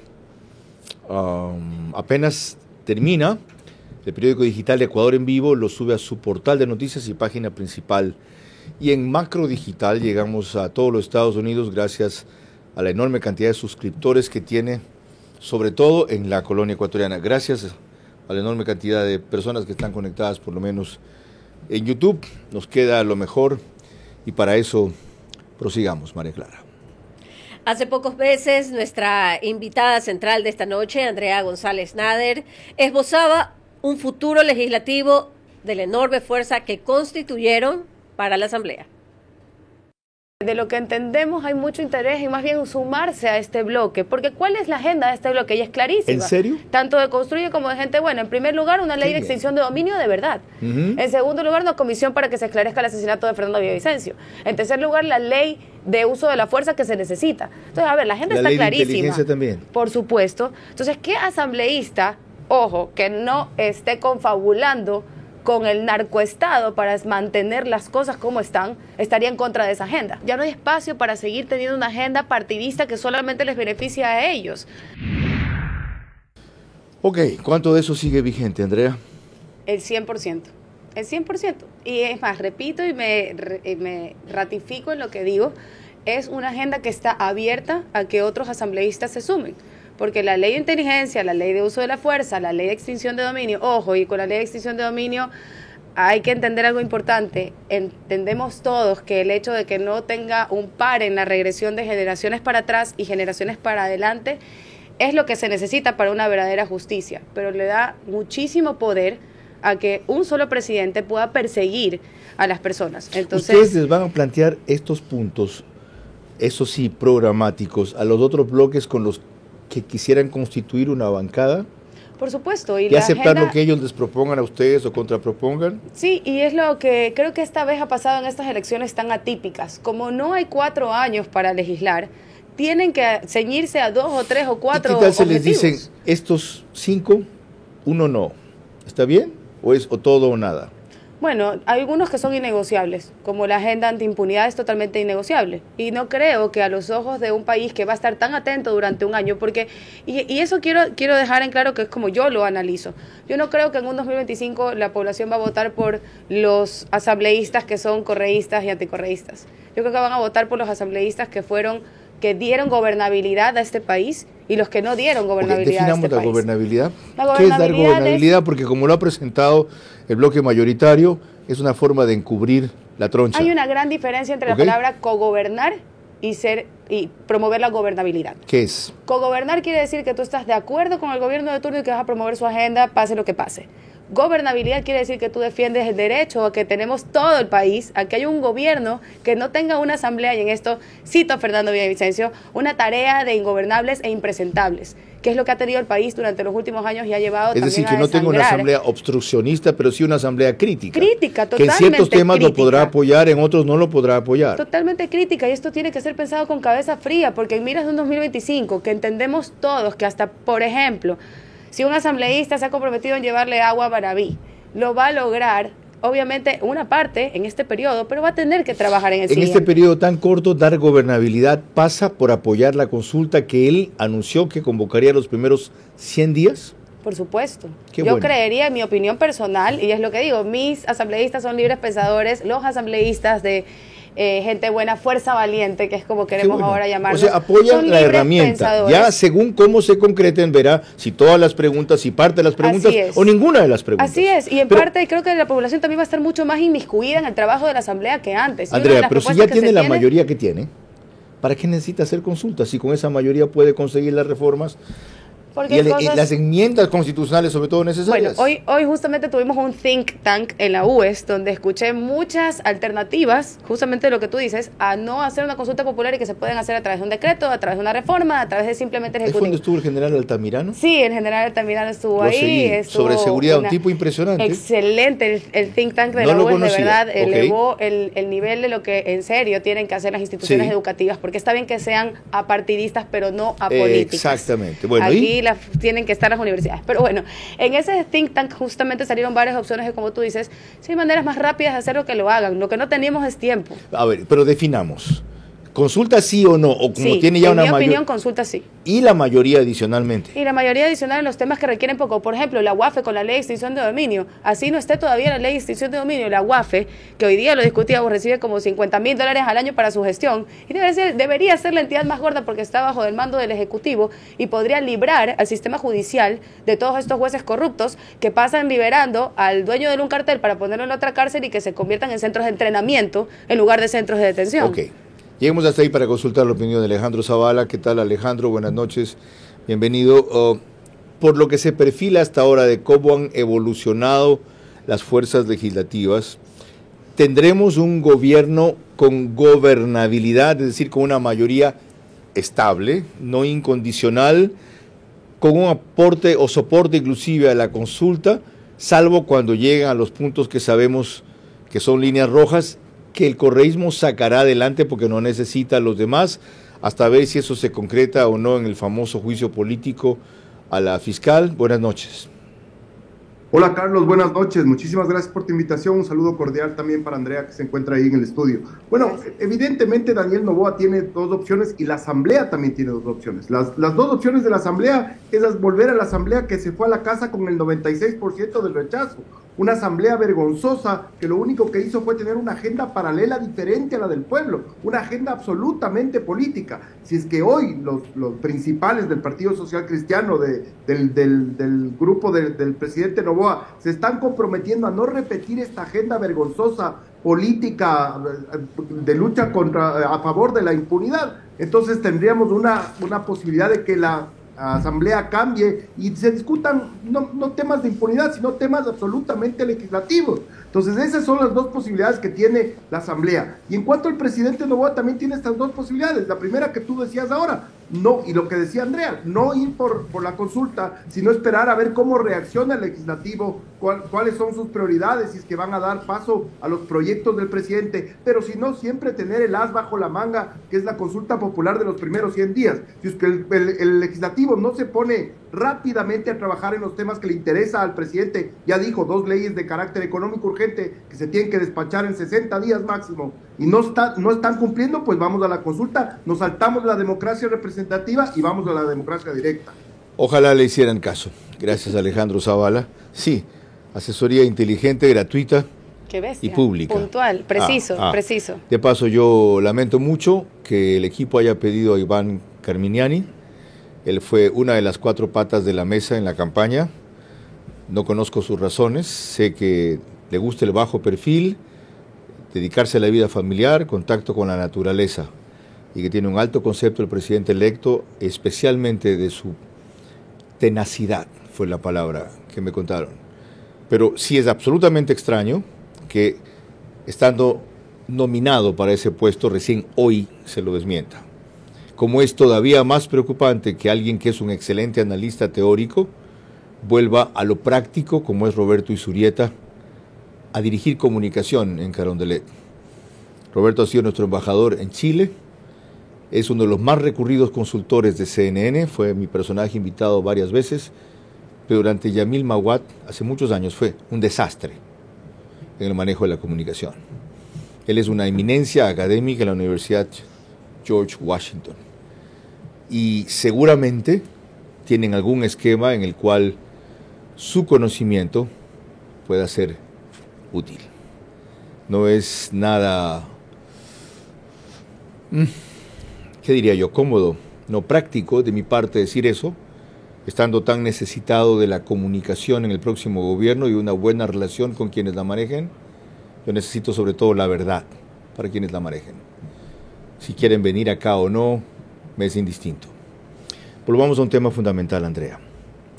Apenas termina, el periódico digital de Ecuador en Vivo lo sube a su portal de noticias y página principal. Y en Macro Digital llegamos a todos los Estados Unidos gracias a la enorme cantidad de suscriptores que tiene, sobre todo en la colonia ecuatoriana. Gracias a la enorme cantidad de personas que están conectadas, por lo menos en YouTube. Nos queda lo mejor y para eso prosigamos, María Clara. Hace pocos meses, nuestra invitada central de esta noche, Andrea González Nader, esbozaba un futuro legislativo de la enorme fuerza que constituyeron para la Asamblea. De lo que entendemos hay mucho interés y más bien sumarse a este bloque, porque ¿cuál es la agenda de este bloque? Ella es clarísima. ¿En serio? Tanto de Construye como de Gente Buena. En primer lugar, una ley de extinción de dominio de verdad. En segundo lugar, una comisión para que se esclarezca el asesinato de Fernando Villavicencio. En tercer lugar, la ley de uso de la fuerza que se necesita. Entonces, a ver, la agenda está clarísima. La ley de inteligencia también. Por supuesto. Entonces, ¿qué asambleísta, ojo, que no esté confabulando con el narcoestado para mantener las cosas como están, estaría en contra de esa agenda? Ya no hay espacio para seguir teniendo una agenda partidista que solamente les beneficia a ellos. Ok, ¿cuánto de eso sigue vigente, Andrea? El 100%. El 100%. Y es más, repito y me ratifico en lo que digo, es una agenda que está abierta a que otros asambleístas se sumen. Porque la ley de inteligencia, la ley de uso de la fuerza, la ley de extinción de dominio, ojo, y con la ley de extinción de dominio hay que entender algo importante. Entendemos todos que el hecho de que no tenga un par en la regresión de generaciones para atrás y generaciones para adelante es lo que se necesita para una verdadera justicia, pero le da muchísimo poder a que un solo presidente pueda perseguir a las personas. Entonces, ¿ustedes les van a plantear estos puntos, eso sí, programáticos, a los otros bloques con los que quisieran constituir una bancada? Por supuesto. ¿Y la aceptar agenda, lo que ellos les propongan a ustedes o contrapropongan? Sí, y es lo que creo que esta vez ha pasado en estas elecciones tan atípicas. Como no hay 4 años para legislar, tienen que ceñirse a 2 o 3 o 4 ¿Y qué tal se objetivos? les dicen estos 5, uno no? ¿Está bien? ¿O es o todo o nada? Bueno, hay algunos que son innegociables, como la agenda antiimpunidad es totalmente innegociable. Y no creo que a los ojos de un país que va a estar tan atento durante un año, porque, y eso quiero dejar en claro que es como yo lo analizo. Yo no creo que en un 2025 la población va a votar por los asambleístas que son correístas y anticorreístas. Yo creo que van a votar por los asambleístas que dieron gobernabilidad a este país y los que no dieron gobernabilidad a este país. Definamos la gobernabilidad. ¿Qué es dar gobernabilidad? Porque como lo ha presentado el bloque mayoritario, es una forma de encubrir la troncha. Hay una gran diferencia entre la palabra cogobernar y promover la gobernabilidad. ¿Qué es? Cogobernar quiere decir que tú estás de acuerdo con el gobierno de turno y que vas a promover su agenda, pase lo que pase. Gobernabilidad quiere decir que tú defiendes el derecho a que tenemos todo el país, a que haya un gobierno que no tenga una asamblea, y en esto cito a Fernando Villavicencio, una tarea de ingobernables e impresentables, que es lo que ha tenido el país durante los últimos años y ha llevado también a desangrar. Es decir, que no tenga una asamblea obstruccionista, pero sí una asamblea crítica. Crítica, totalmente que en ciertos temas crítica. Lo podrá apoyar, en otros no lo podrá apoyar. Totalmente crítica, y esto tiene que ser pensado con cabeza fría, porque en miras de un 2025, que entendemos todos que hasta, por ejemplo, si un asambleísta se ha comprometido en llevarle agua a Barabí, lo va a lograr, obviamente, una parte en este periodo, pero va a tener que trabajar en el siguiente. En este periodo tan corto, dar gobernabilidad pasa por apoyar la consulta que él anunció que convocaría los primeros 100 días. Por supuesto. Yo creería, en mi opinión personal, y es lo que digo, mis asambleístas son libres pensadores, los asambleístas de Gente Buena, Fuerza Valiente, que es como queremos ahora llamarlos. O sea, apoyan la herramienta. Pensadores. Ya según cómo se concreten, verá si todas las preguntas, si parte de las preguntas o ninguna de las preguntas. Así es, y en parte creo que la población también va a estar mucho más inmiscuida en el trabajo de la asamblea que antes. Andrea, pero si ya tiene la mayoría que tiene, ¿para qué necesita hacer consultas? Si con esa mayoría puede conseguir las reformas, Porque las enmiendas constitucionales sobre todo necesarias. Bueno, hoy justamente tuvimos un think tank en la UES donde escuché muchas alternativas, justamente lo que tú dices, a no hacer una consulta popular y que se pueden hacer a través de un decreto, a través de una reforma, a través de simplemente el Ejecutivo. ¿Es donde estuvo el general Altamirano? Sí, el general Altamirano estuvo ahí. Sobre seguridad, un tipo impresionante. Excelente, el think tank de la UES de verdad elevó el nivel de lo que en serio tienen que hacer las instituciones educativas, porque está bien que sean apartidistas, pero no apolíticas. Exactamente. Bueno, aquí tienen que estar las universidades. Pero bueno, en ese think tank justamente salieron varias opciones de, como tú dices, si hay maneras más rápidas de hacerlo, que lo hagan. Lo que no teníamos es tiempo. A ver, pero definamos. ¿Consulta sí o no? O como tiene ya una mayoría. En mi opinión, consulta sí. ¿Y la mayoría adicionalmente? Y la mayoría adicional en los temas que requieren poco. Por ejemplo, la UAFE con la ley de extinción de dominio. Así no esté todavía la ley de extinción de dominio. La UAFE, que hoy día lo discutíamos, recibe como $50,000 al año para su gestión. Y debería ser la entidad más gorda porque está bajo el mando del Ejecutivo y podría librar al sistema judicial de todos estos jueces corruptos que pasan liberando al dueño de un cartel para ponerlo en otra cárcel y que se conviertan en centros de entrenamiento en lugar de centros de detención. Ok. Lleguemos hasta ahí para consultar la opinión de Alejandro Zavala. ¿Qué tal, Alejandro? Buenas noches, bienvenido. Por lo que se perfila hasta ahora de cómo han evolucionado las fuerzas legislativas, ¿tendremos un gobierno con gobernabilidad, es decir, con una mayoría estable, no incondicional, con un aporte o soporte inclusive a la consulta, salvo cuando llegan a los puntos que sabemos que son líneas rojas, que el correísmo sacará adelante porque no necesita a los demás, hasta ver si eso se concreta o no en el famoso juicio político a la fiscal? Buenas noches. Hola Carlos, buenas noches, muchísimas gracias por tu invitación, un saludo cordial también para Andrea que se encuentra ahí en el estudio. Bueno, evidentemente Daniel Noboa tiene dos opciones y la Asamblea también tiene dos opciones. Las dos opciones de la Asamblea es volver a la Asamblea que se fue a la casa con el 96% del rechazo. Una asamblea vergonzosa que lo único que hizo fue tener una agenda paralela diferente a la del pueblo, una agenda absolutamente política. Si es que hoy los principales del Partido Social Cristiano, del grupo del presidente Noboa, se están comprometiendo a no repetir esta agenda vergonzosa política de lucha a favor de la impunidad, entonces tendríamos una posibilidad de que la Asamblea cambie y se discutan no temas de impunidad, sino temas absolutamente legislativos. Entonces esas son las dos posibilidades que tiene la Asamblea. Y en cuanto al presidente Noboa, también tiene estas dos posibilidades. La primera que tú decías ahora, no, y lo que decía Andrea, no ir por la consulta, sino esperar a ver cómo reacciona el legislativo, cuáles son sus prioridades, si es que van a dar paso a los proyectos del presidente, pero si no, siempre tener el as bajo la manga, que es la consulta popular de los primeros 100 días. Si es que el legislativo no se pone rápidamente a trabajar en los temas que le interesa al presidente, ya dijo, 2 leyes de carácter económico urgente que se tienen que despachar en 60 días máximo, y no están cumpliendo, pues vamos a la consulta, nos saltamos la democracia representativa y vamos a la democracia directa. Ojalá le hicieran caso. Gracias, Alejandro Zavala. Sí, asesoría inteligente, gratuita. Qué bestia. Y pública. Puntual, preciso, preciso. De paso, yo lamento mucho que el equipo haya pedido a Iván Carminiani. Él fue una de las 4 patas de la mesa en la campaña. No conozco sus razones. Sé que le gusta el bajo perfil, dedicarse a la vida familiar, contacto con la naturaleza, y que tiene un alto concepto el presidente electo, especialmente de su tenacidad, fue la palabra que me contaron. Pero sí es absolutamente extraño que, estando nominado para ese puesto, recién hoy se lo desmienta. Como es todavía más preocupante que alguien que es un excelente analista teórico vuelva a lo práctico, como es Roberto Izurieta, a dirigir comunicación en Carondelet. Roberto ha sido nuestro embajador en Chile, es uno de los más recurridos consultores de CNN, fue mi personaje invitado varias veces, pero durante Yamil Mawat, hace muchos años, fue un desastre en el manejo de la comunicación. Él es una eminencia académica en la Universidad George Washington y seguramente tienen algún esquema en el cual su conocimiento pueda ser útil. No es nada, ¿qué diría yo? Cómodo, no práctico de mi parte decir eso, estando tan necesitado de la comunicación en el próximo gobierno y una buena relación con quienes la manejen. Yo necesito sobre todo la verdad para quienes la manejen. Si quieren venir acá o no, me es indistinto. Volvamos a un tema fundamental, Andrea.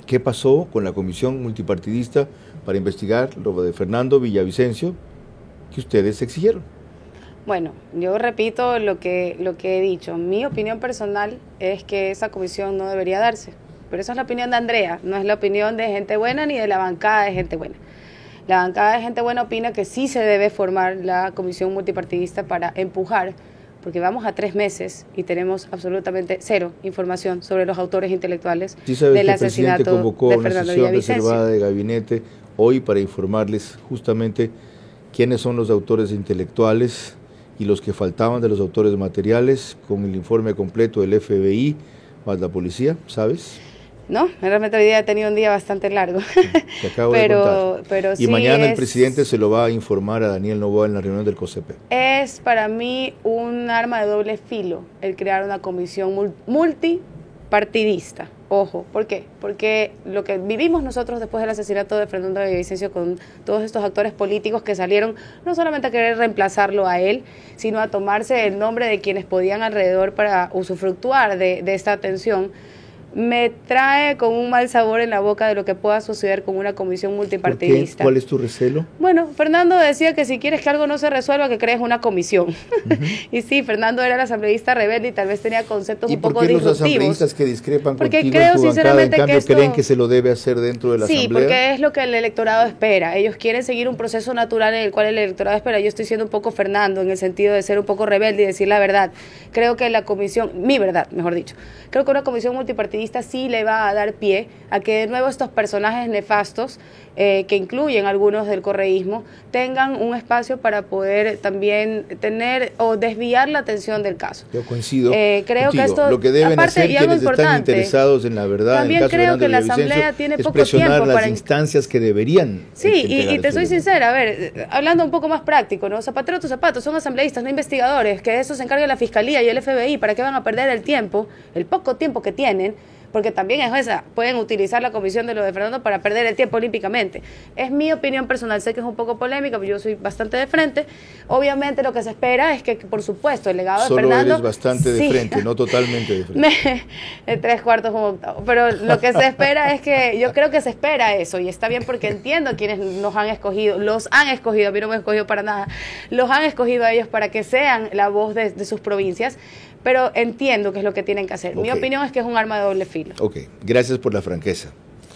¿Qué pasó con la comisión multipartidista para investigar lo de Fernando Villavicencio que ustedes exigieron? Bueno, yo repito lo que he dicho. Mi opinión personal es que esa comisión no debería darse. Pero esa es la opinión de Andrea, no es la opinión de Gente Buena ni de la bancada de Gente Buena. La bancada de Gente Buena opina que sí se debe formar la comisión multipartidista para empujar, porque vamos a 3 meses y tenemos absolutamente cero información sobre los autores intelectuales del asesinato de Fernando Villavicencio. El presidente convocó una sesión reservada de gabinete hoy para informarles justamente quiénes son los autores intelectuales y los que faltaban de los autores materiales, con el informe completo del FBI más la policía, ¿sabes? No, realmente hoy día he tenido un día bastante largo. Te acabo de contar. Pero y sí mañana el presidente se lo va a informar a Daniel Noboa en la reunión del COSEPE. Es para mí un arma de doble filo el crear una comisión multipartidista. Ojo, ¿por qué? Porque lo que vivimos nosotros después del asesinato de Fernando Villavicencio con todos estos actores políticos que salieron no solamente a querer reemplazarlo a él, sino a tomarse el nombre de quienes podían alrededor para usufructuar de esta atención, me trae con un mal sabor en la boca de lo que pueda suceder con una comisión multipartidista. ¿Por qué? ¿Cuál es tu recelo? Bueno, Fernando decía que si quieres que algo no se resuelva, que crees una comisión. Y sí, Fernando era el asambleísta rebelde y tal vez tenía conceptos un poco disruptivos. ¿Y por qué los asambleístas que discrepan porque contigo creo en tu bancada, en cambio, que creen que se lo debe hacer dentro de la asamblea? Sí, porque es lo que el electorado espera. Ellos quieren seguir un proceso natural en el cual el electorado espera. Yo estoy siendo un poco Fernando en el sentido de ser un poco rebelde y decir la verdad. Creo que la comisión, mi verdad, mejor dicho, creo que una comisión multipartidista sí le va a dar pie a que de nuevo estos personajes nefastos, que incluyen algunos del correísmo, tengan un espacio para poder también tener o desviar la atención del caso. Yo coincido creo contigo. que esto, lo que deben aparte, hacer quienes están interesados en la verdad, también en el caso creo de que la Villavicencio, asamblea tiene es poco presionar tiempo las para instancias que deberían. Sí, y te soy sincera, a ver, hablando un poco más práctico, ¿no? Zapatero tus zapatos, son asambleístas, no investigadores, que de eso se encarga la Fiscalía y el FBI. ¿Para qué van a perder el tiempo, el poco tiempo que tienen? Porque también es esa, pueden utilizar la comisión de lo de Fernando para perder el tiempo olímpicamente. Es mi opinión personal, sé que es un poco polémica, pero yo soy bastante de frente. Obviamente lo que se espera es que, por supuesto, el legado de Fernando... Solo eres bastante de frente, no totalmente de frente. 3/4 un octavo. Pero lo que se espera es que, yo creo que se espera eso, y está bien porque entiendo a quienes nos han escogido, los han escogido, a mí no me han escogido para nada, los han escogido a ellos para que sean la voz de sus provincias, pero entiendo que es lo que tienen que hacer. Mi opinión es que es un arma de doble filo. Ok, gracias por la franqueza.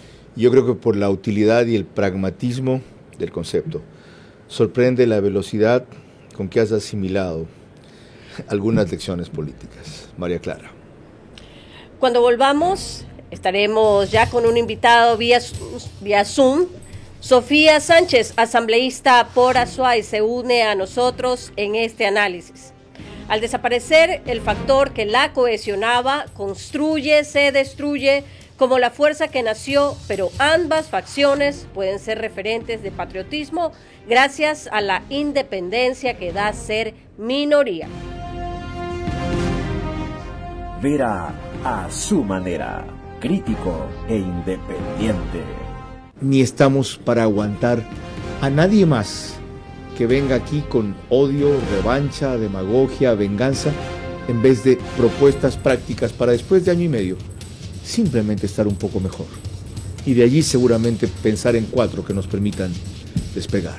Yo creo que por la utilidad y el pragmatismo del concepto. Sorprende la velocidad con que has asimilado algunas lecciones políticas. María Clara. Cuando volvamos, estaremos ya con un invitado vía Zoom. Sofía Sánchez, asambleísta por Azuay, se une a nosotros en este análisis. Al desaparecer el factor que la cohesionaba, construye, se destruye como la fuerza que nació, pero ambas facciones pueden ser referentes de patriotismo gracias a la independencia que da ser minoría. Vera a su manera, crítico e independiente. Ni estamos para aguantar a nadie más que venga aquí con odio, revancha, demagogia, venganza, en vez de propuestas prácticas para después de año y medio, simplemente estar un poco mejor. Y de allí seguramente pensar en 4 que nos permitan despegar.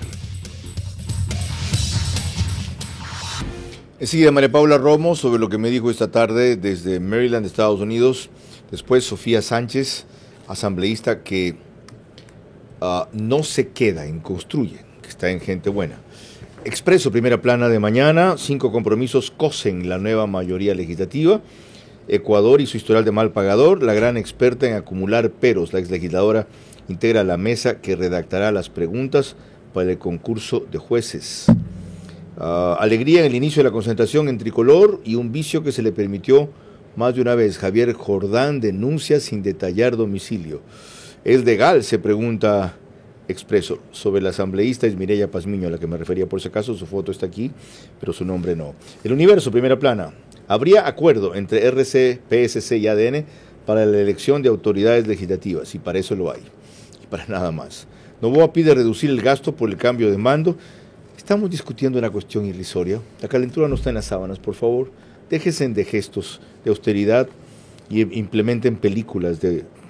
Enseguida María Paula Romo sobre lo que me dijo esta tarde desde Maryland, Estados Unidos. Después Sofía Sánchez, asambleísta que no se queda en Construye, que está en Gente Buena. Expreso, primera plana de mañana, 5 compromisos cosen la nueva mayoría legislativa. Ecuador y su historial de mal pagador, la gran experta en acumular peros, la exlegisladora, integra la mesa que redactará las preguntas para el concurso de jueces. Alegría en el inicio de la concentración en Tricolor y un vicio que se le permitió más de una vez. Javier Jordán denuncia sin detallar domicilio. ¿Es legal?, se pregunta Expreso. Sobre la asambleísta es Mireya Pazmiño, a la que me refería por si acaso, su foto está aquí, pero su nombre no. El Universo, primera plana. Habría acuerdo entre RC, PSC y ADN para la elección de autoridades legislativas, y para eso lo hay, y para nada más. Noboa pide reducir el gasto por el cambio de mando. Estamos discutiendo una cuestión irrisoria. La calentura no está en las sábanas, por favor. Déjense de gestos de austeridad y implementen películas de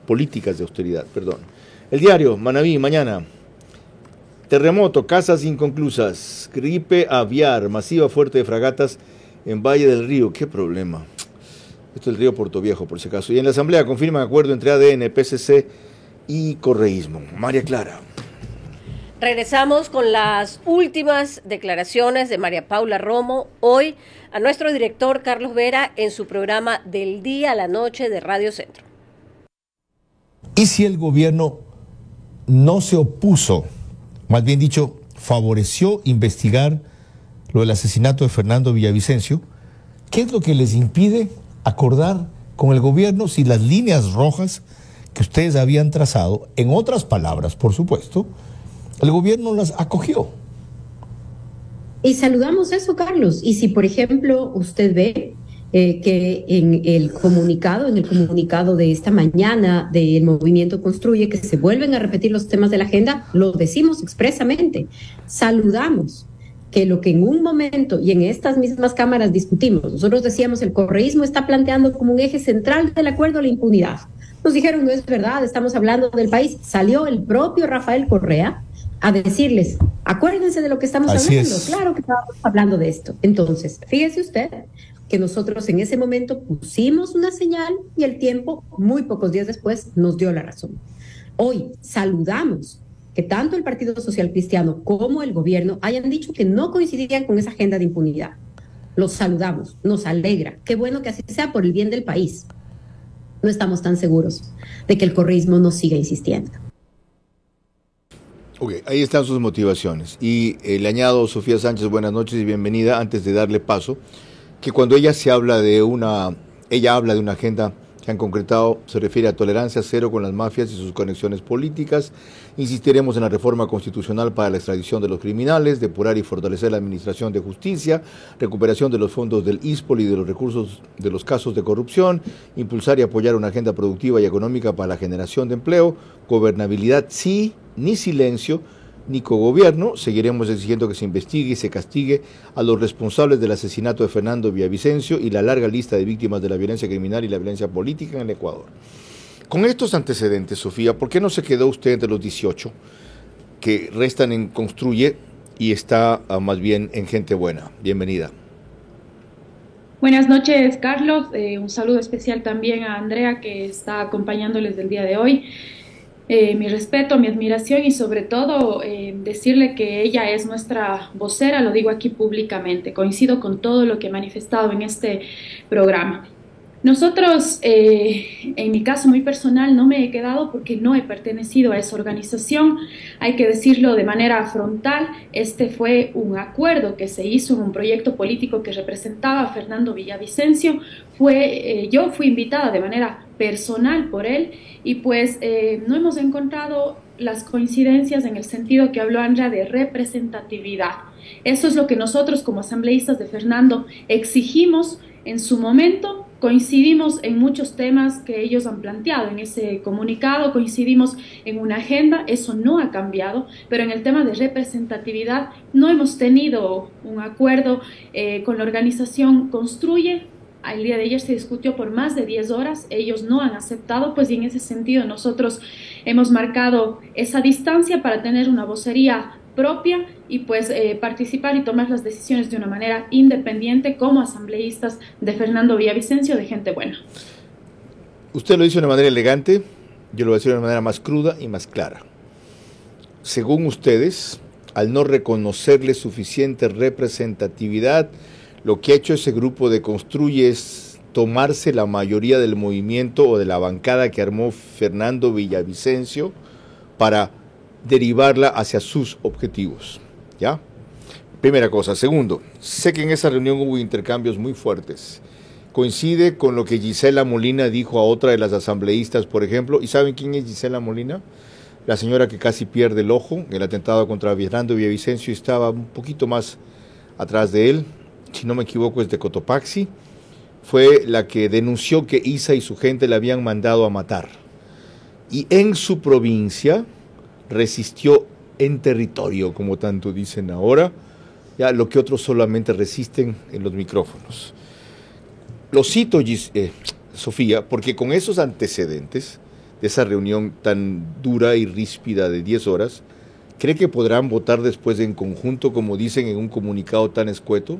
políticas de austeridad, perdón. El diario, Manabí, mañana. Terremoto, casas inconclusas, gripe aviar, masiva fuerte de fragatas en Valle del Río. ¿Qué problema? Esto es el río Portoviejo, por si acaso. Y en la Asamblea confirman acuerdo entre ADN, PCC y correísmo. María Clara. Regresamos con las últimas declaraciones de María Paula Romo, hoy a nuestro director Carlos Vera en su programa Del Día a la Noche de Radio Centro. ¿Y si el gobierno no se opuso, más bien dicho, favoreció investigar lo del asesinato de Fernando Villavicencio? ¿Qué es lo que les impide acordar con el gobierno si las líneas rojas que ustedes habían trazado, en otras palabras, por supuesto, el gobierno las acogió? Y saludamos eso, Carlos. Y si, por ejemplo, usted ve que en el comunicado de esta mañana del Movimiento Construye, que se vuelven a repetir los temas de la agenda, lo decimos expresamente. Saludamos que lo que en un momento y en estas mismas cámaras discutimos, nosotros decíamos el correísmo está planteando como un eje central del acuerdo a la impunidad. Nos dijeron, no es verdad, estamos hablando del país. Salió el propio Rafael Correa a decirles, acuérdense de lo que estamos hablando. Claro que estábamos hablando de esto. Entonces, fíjese usted que nosotros en ese momento pusimos una señal y el tiempo, muy pocos días después, nos dio la razón. Hoy saludamos que tanto el Partido Social Cristiano como el gobierno hayan dicho que no coincidían con esa agenda de impunidad. Los saludamos, nos alegra. Qué bueno que así sea por el bien del país. No estamos tan seguros de que el correísmo no siga insistiendo. Ok, ahí están sus motivaciones. Y le añado, Sofía Sánchez, buenas noches y bienvenida, antes de darle paso, que cuando ella habla de una agenda que han concretado, se refiere a tolerancia cero con las mafias y sus conexiones políticas. Insistiremos en la reforma constitucional para la extradición de los criminales, depurar y fortalecer la administración de justicia, recuperación de los fondos del ISPOL y de los recursos de los casos de corrupción, impulsar y apoyar una agenda productiva y económica para la generación de empleo, gobernabilidad sí, ni silencio, ni cogobierno. Seguiremos exigiendo que se investigue y se castigue a los responsables del asesinato de Fernando Villavicencio y la larga lista de víctimas de la violencia criminal y la violencia política en el Ecuador. Con estos antecedentes, Sofía, ¿por qué no se quedó usted entre los 18 que restan en Construye y está más bien en Gente Buena? Bienvenida. Buenas noches, Carlos. Un saludo especial también a Andrea, que está acompañándoles del día de hoy. Mi respeto, mi admiración y sobre todo decirle que ella es nuestra vocera, lo digo aquí públicamente. Coincido con todo lo que he manifestado en este programa. Nosotros, en mi caso muy personal, no me he quedado porque no he pertenecido a esa organización. Hay que decirlo de manera frontal, este fue un acuerdo que se hizo en un proyecto político que representaba a Fernando Villavicencio. Yo fui invitada de manera personal por él y pues no hemos encontrado las coincidencias en el sentido que habló Andrea de representatividad. Eso es lo que nosotros como asambleístas de Fernando exigimos en su momento. Coincidimos en muchos temas que ellos han planteado en ese comunicado, coincidimos en una agenda, eso no ha cambiado, pero en el tema de representatividad no hemos tenido un acuerdo con la organización Construye. El día de ayer se discutió por más de 10 horas, ellos no han aceptado, pues y en ese sentido nosotros hemos marcado esa distancia para tener una vocería propia y pues participar y tomar las decisiones de una manera independiente como asambleístas de Fernando Villavicencio de Gente Buena. Usted lo hizo de una manera elegante, yo lo voy a decir de una manera más cruda y más clara. Según ustedes, al no reconocerle suficiente representatividad, lo que ha hecho ese grupo de Construye es tomarse la mayoría del movimiento o de la bancada que armó Fernando Villavicencio para derivarla hacia sus objetivos, ¿ya? Primera cosa. Segundo, sé que en esa reunión hubo intercambios muy fuertes. Coincide con lo que Gisela Molina dijo a otra de las asambleístas, por ejemplo. ¿Y saben quién es Gisela Molina? La señora que casi pierde el ojo en el atentado contra Fernando Villavicencio y estaba un poquito más atrás de él. Si no me equivoco, es de Cotopaxi. Fue la que denunció que Isa y su gente le habían mandado a matar. Y en su provincia resistió en territorio, como tanto dicen ahora, ya lo que otros solamente resisten en los micrófonos. Lo cito, Sofía, porque con esos antecedentes de esa reunión tan dura y ríspida de 10 horas, ¿cree que podrán votar después en conjunto, como dicen en un comunicado tan escueto?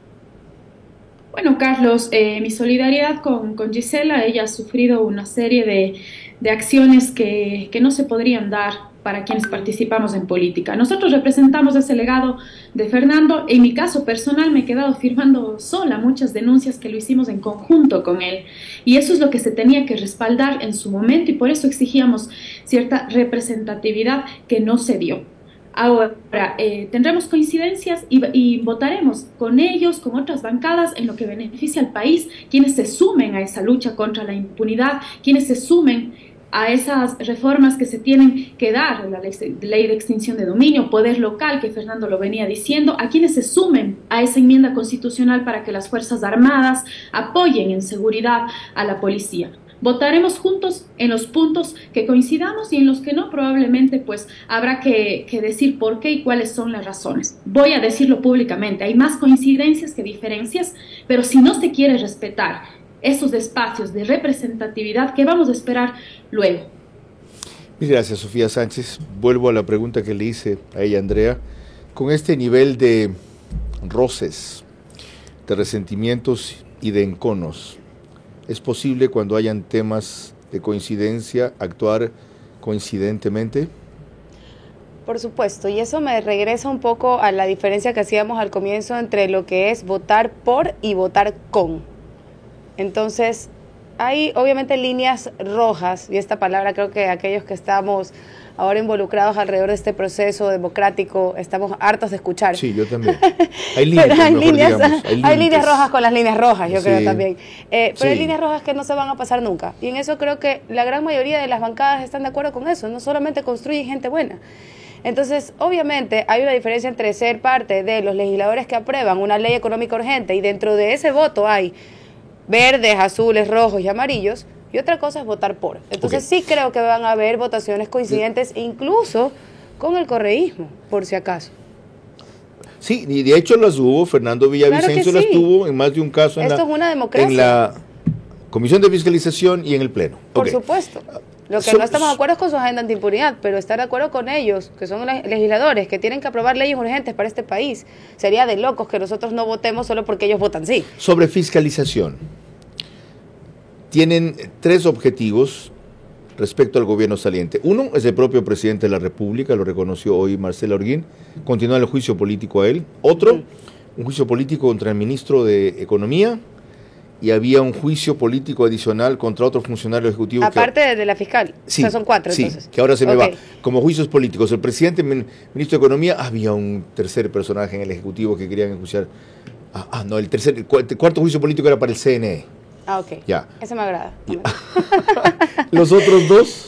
Bueno, Carlos, mi solidaridad con Gisela. Ella ha sufrido una serie de acciones que no se podrían dar para quienes participamos en política. Nosotros representamos ese legado de Fernando. En mi caso personal me he quedado firmando sola muchas denuncias que lo hicimos en conjunto con él. Y eso es lo que se tenía que respaldar en su momento y por eso exigíamos cierta representatividad que no se dio. Ahora, tendremos coincidencias y votaremos con ellos, con otras bancadas, en lo que beneficia al país, quienes se sumen a esa lucha contra la impunidad, quienes se sumen a esas reformas que se tienen que dar, la ley de extinción de dominio, poder local, que Fernando lo venía diciendo, a quienes se sumen a esa enmienda constitucional para que las Fuerzas Armadas apoyen en seguridad a la policía. Votaremos juntos en los puntos que coincidamos y en los que no, probablemente pues habrá que decir por qué y cuáles son las razones. Voy a decirlo públicamente, hay más coincidencias que diferencias, pero si no se quiere respetar esos espacios de representatividad, ¿qué vamos a esperar luego? Gracias, Sofía Sánchez. Vuelvo a la pregunta que le hice a ella, Andrea. Con este nivel de roces, de resentimientos y de enconos, ¿es posible cuando hayan temas de coincidencia actuar coincidentemente? Por supuesto, y eso me regresa un poco a la diferencia que hacíamos al comienzo entre lo que es votar por y votar con. Entonces, hay obviamente líneas rojas, y esta palabra creo que aquellos que estamos ahora involucrados alrededor de este proceso democrático estamos hartos de escuchar. Sí, yo también. Hay límites, hay líneas rojas con las líneas rojas, yo creo también. Pero Sí. hay líneas rojas que no se van a pasar nunca. Y en eso creo que la gran mayoría de las bancadas están de acuerdo con eso. No solamente construyen gente buena. Entonces, obviamente, hay una diferencia entre ser parte de los legisladores que aprueban una ley económica urgente y dentro de ese voto hay verdes, azules, rojos y amarillos, y otra cosa es votar por. Entonces sí creo que van a haber votaciones coincidentes, incluso con el correísmo, por si acaso. Sí, y de hecho las hubo, Fernando Villavicencio las tuvo en más de un caso Esto es una democracia. en la Comisión de Fiscalización y en el Pleno. Por supuesto. Lo que no estamos de acuerdo es con su agenda antiimpunidad, pero estar de acuerdo con ellos, que son legisladores, que tienen que aprobar leyes urgentes para este país, sería de locos que nosotros no votemos solo porque ellos votan sí. Sobre fiscalización, tienen 3 objetivos respecto al gobierno saliente. Uno es el propio presidente de la República, lo reconoció hoy Marcela Holguín, continúa el juicio político a él. Otro, un juicio político contra el ministro de Economía, y había un juicio político adicional contra otro funcionario ejecutivo. Aparte de la fiscal, sí, o sea, son 4 sí, entonces. Que ahora se me va. Como juicios políticos, el presidente, ministro de Economía, había un tercer personaje en el Ejecutivo que querían enjuiciar. No, el cuarto juicio político era para el CNE. Ah, ok. Ya. Ese me agrada. Los otros 2,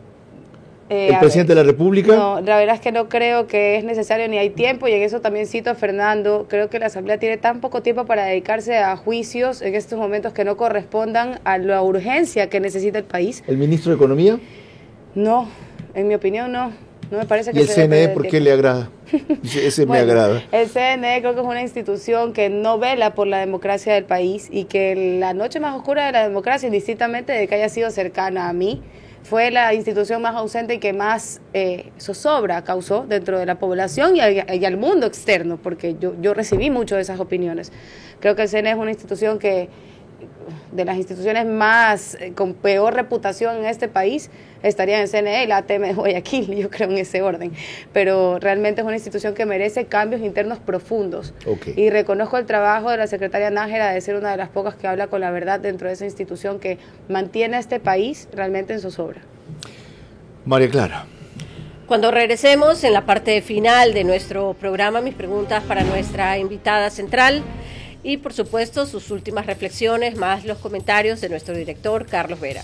el presidente de la República. No, la verdad es que no creo que es necesario ni hay tiempo, y en eso también cito a Fernando. Creo que la Asamblea tiene tan poco tiempo para dedicarse a juicios en estos momentos que no correspondan a la urgencia que necesita el país. ¿El ministro de Economía? No, en mi opinión no. No me parece que ¿Y el CNE por qué le agrada? Ese bueno, me agrada. El CNE creo que es una institución que no vela por la democracia del país, y que la noche más oscura de la democracia, indistintamente de que haya sido cercana a mí, fue la institución más ausente y que más zozobra causó dentro de la población y al mundo externo, porque yo recibí mucho de esas opiniones. Creo que el CNE es una institución que, de las instituciones más con peor reputación en este país, estaría en el CNE y la ATM de Guayaquil, yo creo en ese orden. Pero realmente es una institución que merece cambios internos profundos. Y reconozco el trabajo de la secretaria Nájera de ser una de las pocas que habla con la verdad dentro de esa institución que mantiene a este país realmente en zozobra. María Clara. Cuando regresemos en la parte final de nuestro programa, mis preguntas para nuestra invitada central y, por supuesto, sus últimas reflexiones, más los comentarios de nuestro director, Carlos Vera.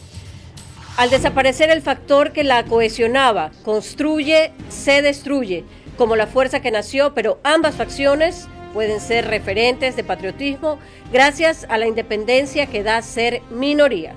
Al desaparecer el factor que la cohesionaba, construye, se destruye, como la fuerza que nació, pero ambas facciones pueden ser referentes de patriotismo gracias a la independencia que da ser minoría.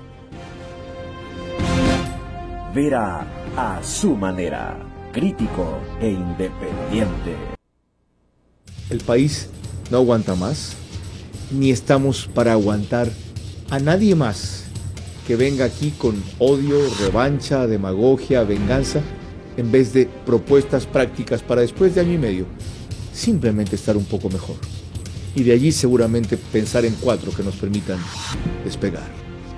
Vera a su manera, crítico e independiente. El país no aguanta más, ni estamos para aguantar a nadie más que venga aquí con odio, revancha, demagogia, venganza, en vez de propuestas prácticas para después de año y medio simplemente estar un poco mejor. Y de allí seguramente pensar en 4 que nos permitan despegar.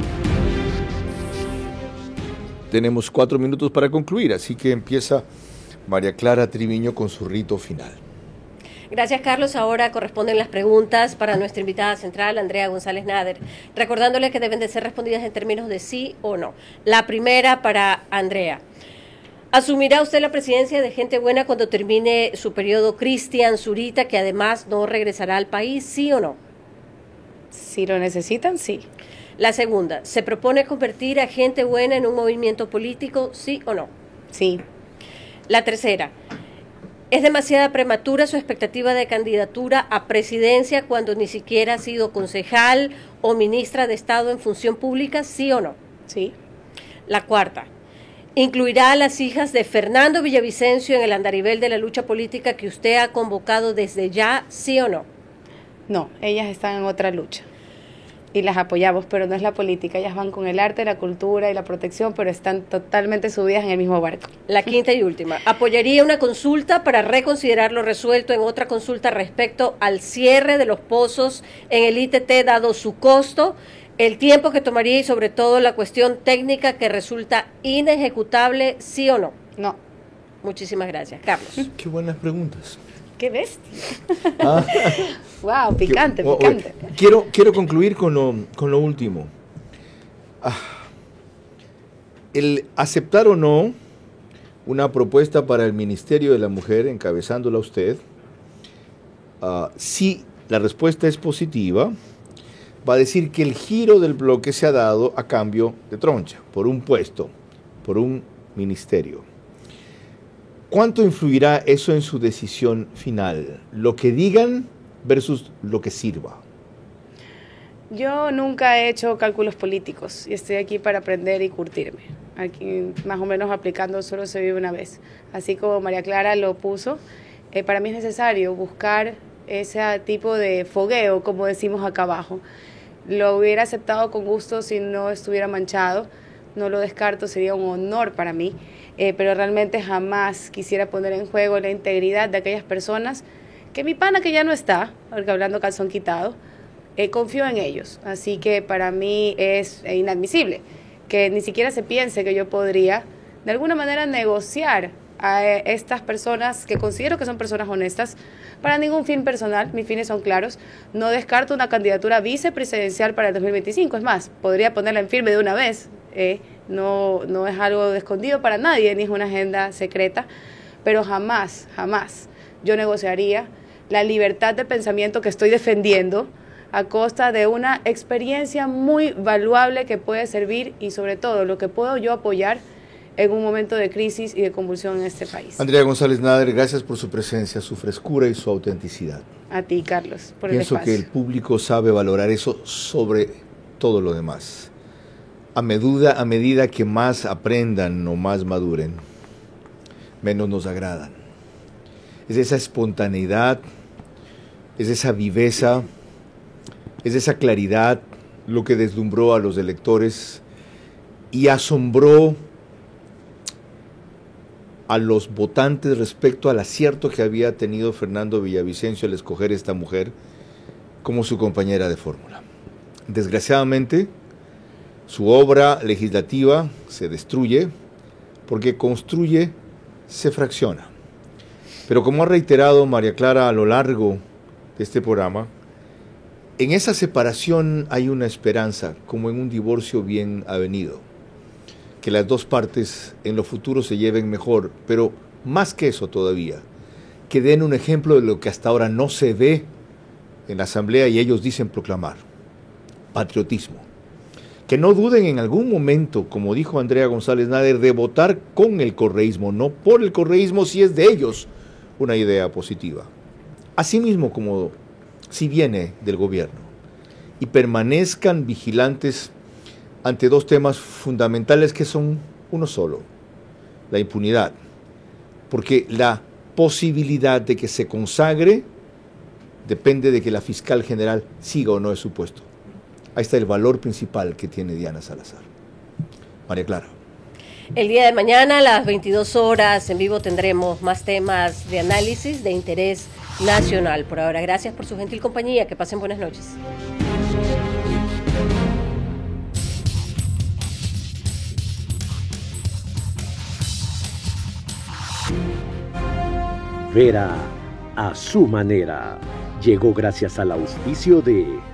Tenemos 4 minutos para concluir, así que empieza María Clara Triviño con su rito final. Gracias, Carlos. Ahora corresponden las preguntas para nuestra invitada central, Andrea González Nader, recordándole que deben de ser respondidas en términos de sí o no. La primera para Andrea. ¿Asumirá usted la presidencia de Gente Buena cuando termine su periodo Cristian Zurita, que además no regresará al país, sí o no? Si lo necesitan, sí. La segunda, ¿se propone convertir a Gente Buena en un movimiento político, sí o no? Sí. La tercera, ¿es demasiada prematura su expectativa de candidatura a presidencia cuando ni siquiera ha sido concejal o ministra de Estado en función pública, sí o no? Sí. La cuarta, ¿incluirá a las hijas de Fernando Villavicencio en el andarivel de la lucha política que usted ha convocado desde ya, sí o no? No, ellas están en otra lucha y las apoyamos, pero no es la política. Ellas van con el arte, la cultura y la protección, pero están totalmente subidas en el mismo barco. La quinta y última, ¿apoyaría una consulta para reconsiderar lo resuelto en otra consulta respecto al cierre de los pozos en el ITT, dado su costo, el tiempo que tomaría y sobre todo la cuestión técnica que resulta inejecutable, sí o no? No. Muchísimas gracias. Carlos. Qué buenas preguntas. ¡Qué bestia! ¡Wow! Picante, picante. Quiero concluir con lo último. El aceptar o no una propuesta para el Ministerio de la Mujer, encabezándola usted, si la respuesta es positiva, va a decir que el giro del bloque se ha dado a cambio de troncha, por un puesto, por un ministerio. ¿Cuánto influirá eso en su decisión final? Lo que digan versus lo que sirva. Yo nunca he hecho cálculos políticos y estoy aquí para aprender y curtirme. Aquí más o menos aplicando solo se vive una vez. Así como María Clara lo puso, para mí es necesario buscar ese tipo de fogueo, como decimos acá abajo. Lo hubiera aceptado con gusto si no estuviera manchado. No lo descarto, sería un honor para mí. Pero realmente jamás quisiera poner en juego la integridad de aquellas personas que mi pana, que ya no está, porque hablando calzón quitado, confío en ellos. Así que para mí es inadmisible que ni siquiera se piense que yo podría de alguna manera negociar a estas personas que considero que son personas honestas para ningún fin personal. Mis fines son claros. No descarto una candidatura vicepresidencial para el 2025. Es más, podría ponerla en firme de una vez. No es algo escondido para nadie, ni es una agenda secreta, pero jamás yo negociaría la libertad de pensamiento que estoy defendiendo a costa de una experiencia muy valuable que puede servir y sobre todo lo que puedo yo apoyar en un momento de crisis y de convulsión en este país. Andrea González Nader, gracias por su presencia, su frescura y su autenticidad. A ti, Carlos, por el espacio. Pienso que el público sabe valorar eso sobre todo lo demás. A medida que más aprendan o más maduren, menos nos agradan. Es esa espontaneidad, es esa viveza, es esa claridad lo que deslumbró a los electores y asombró a los votantes respecto al acierto que había tenido Fernando Villavicencio al escoger esta mujer como su compañera de fórmula. Desgraciadamente, su obra legislativa se destruye porque construye, se fracciona. Pero como ha reiterado María Clara a lo largo de este programa, en esa separación hay una esperanza, como en un divorcio bien avenido, que las dos partes en lo futuro se lleven mejor, pero más que eso todavía, que den un ejemplo de lo que hasta ahora no se ve en la Asamblea y ellos dicen proclamar: patriotismo. Que no duden en algún momento, como dijo Andrea González Nader, de votar con el correísmo, no por el correísmo si es de ellos una idea positiva. Asimismo como si viene del gobierno. Y permanezcan vigilantes ante dos temas fundamentales que son uno solo: la impunidad. Porque la posibilidad de que se consagre depende de que la fiscal general siga o no de su puesto. Ahí está el valor principal que tiene Diana Salazar. María Clara. El día de mañana a las 22 horas en vivo tendremos más temas de análisis de interés nacional. Por ahora, gracias por su gentil compañía. Que pasen buenas noches. Vera a su manera. Llegó gracias al auspicio de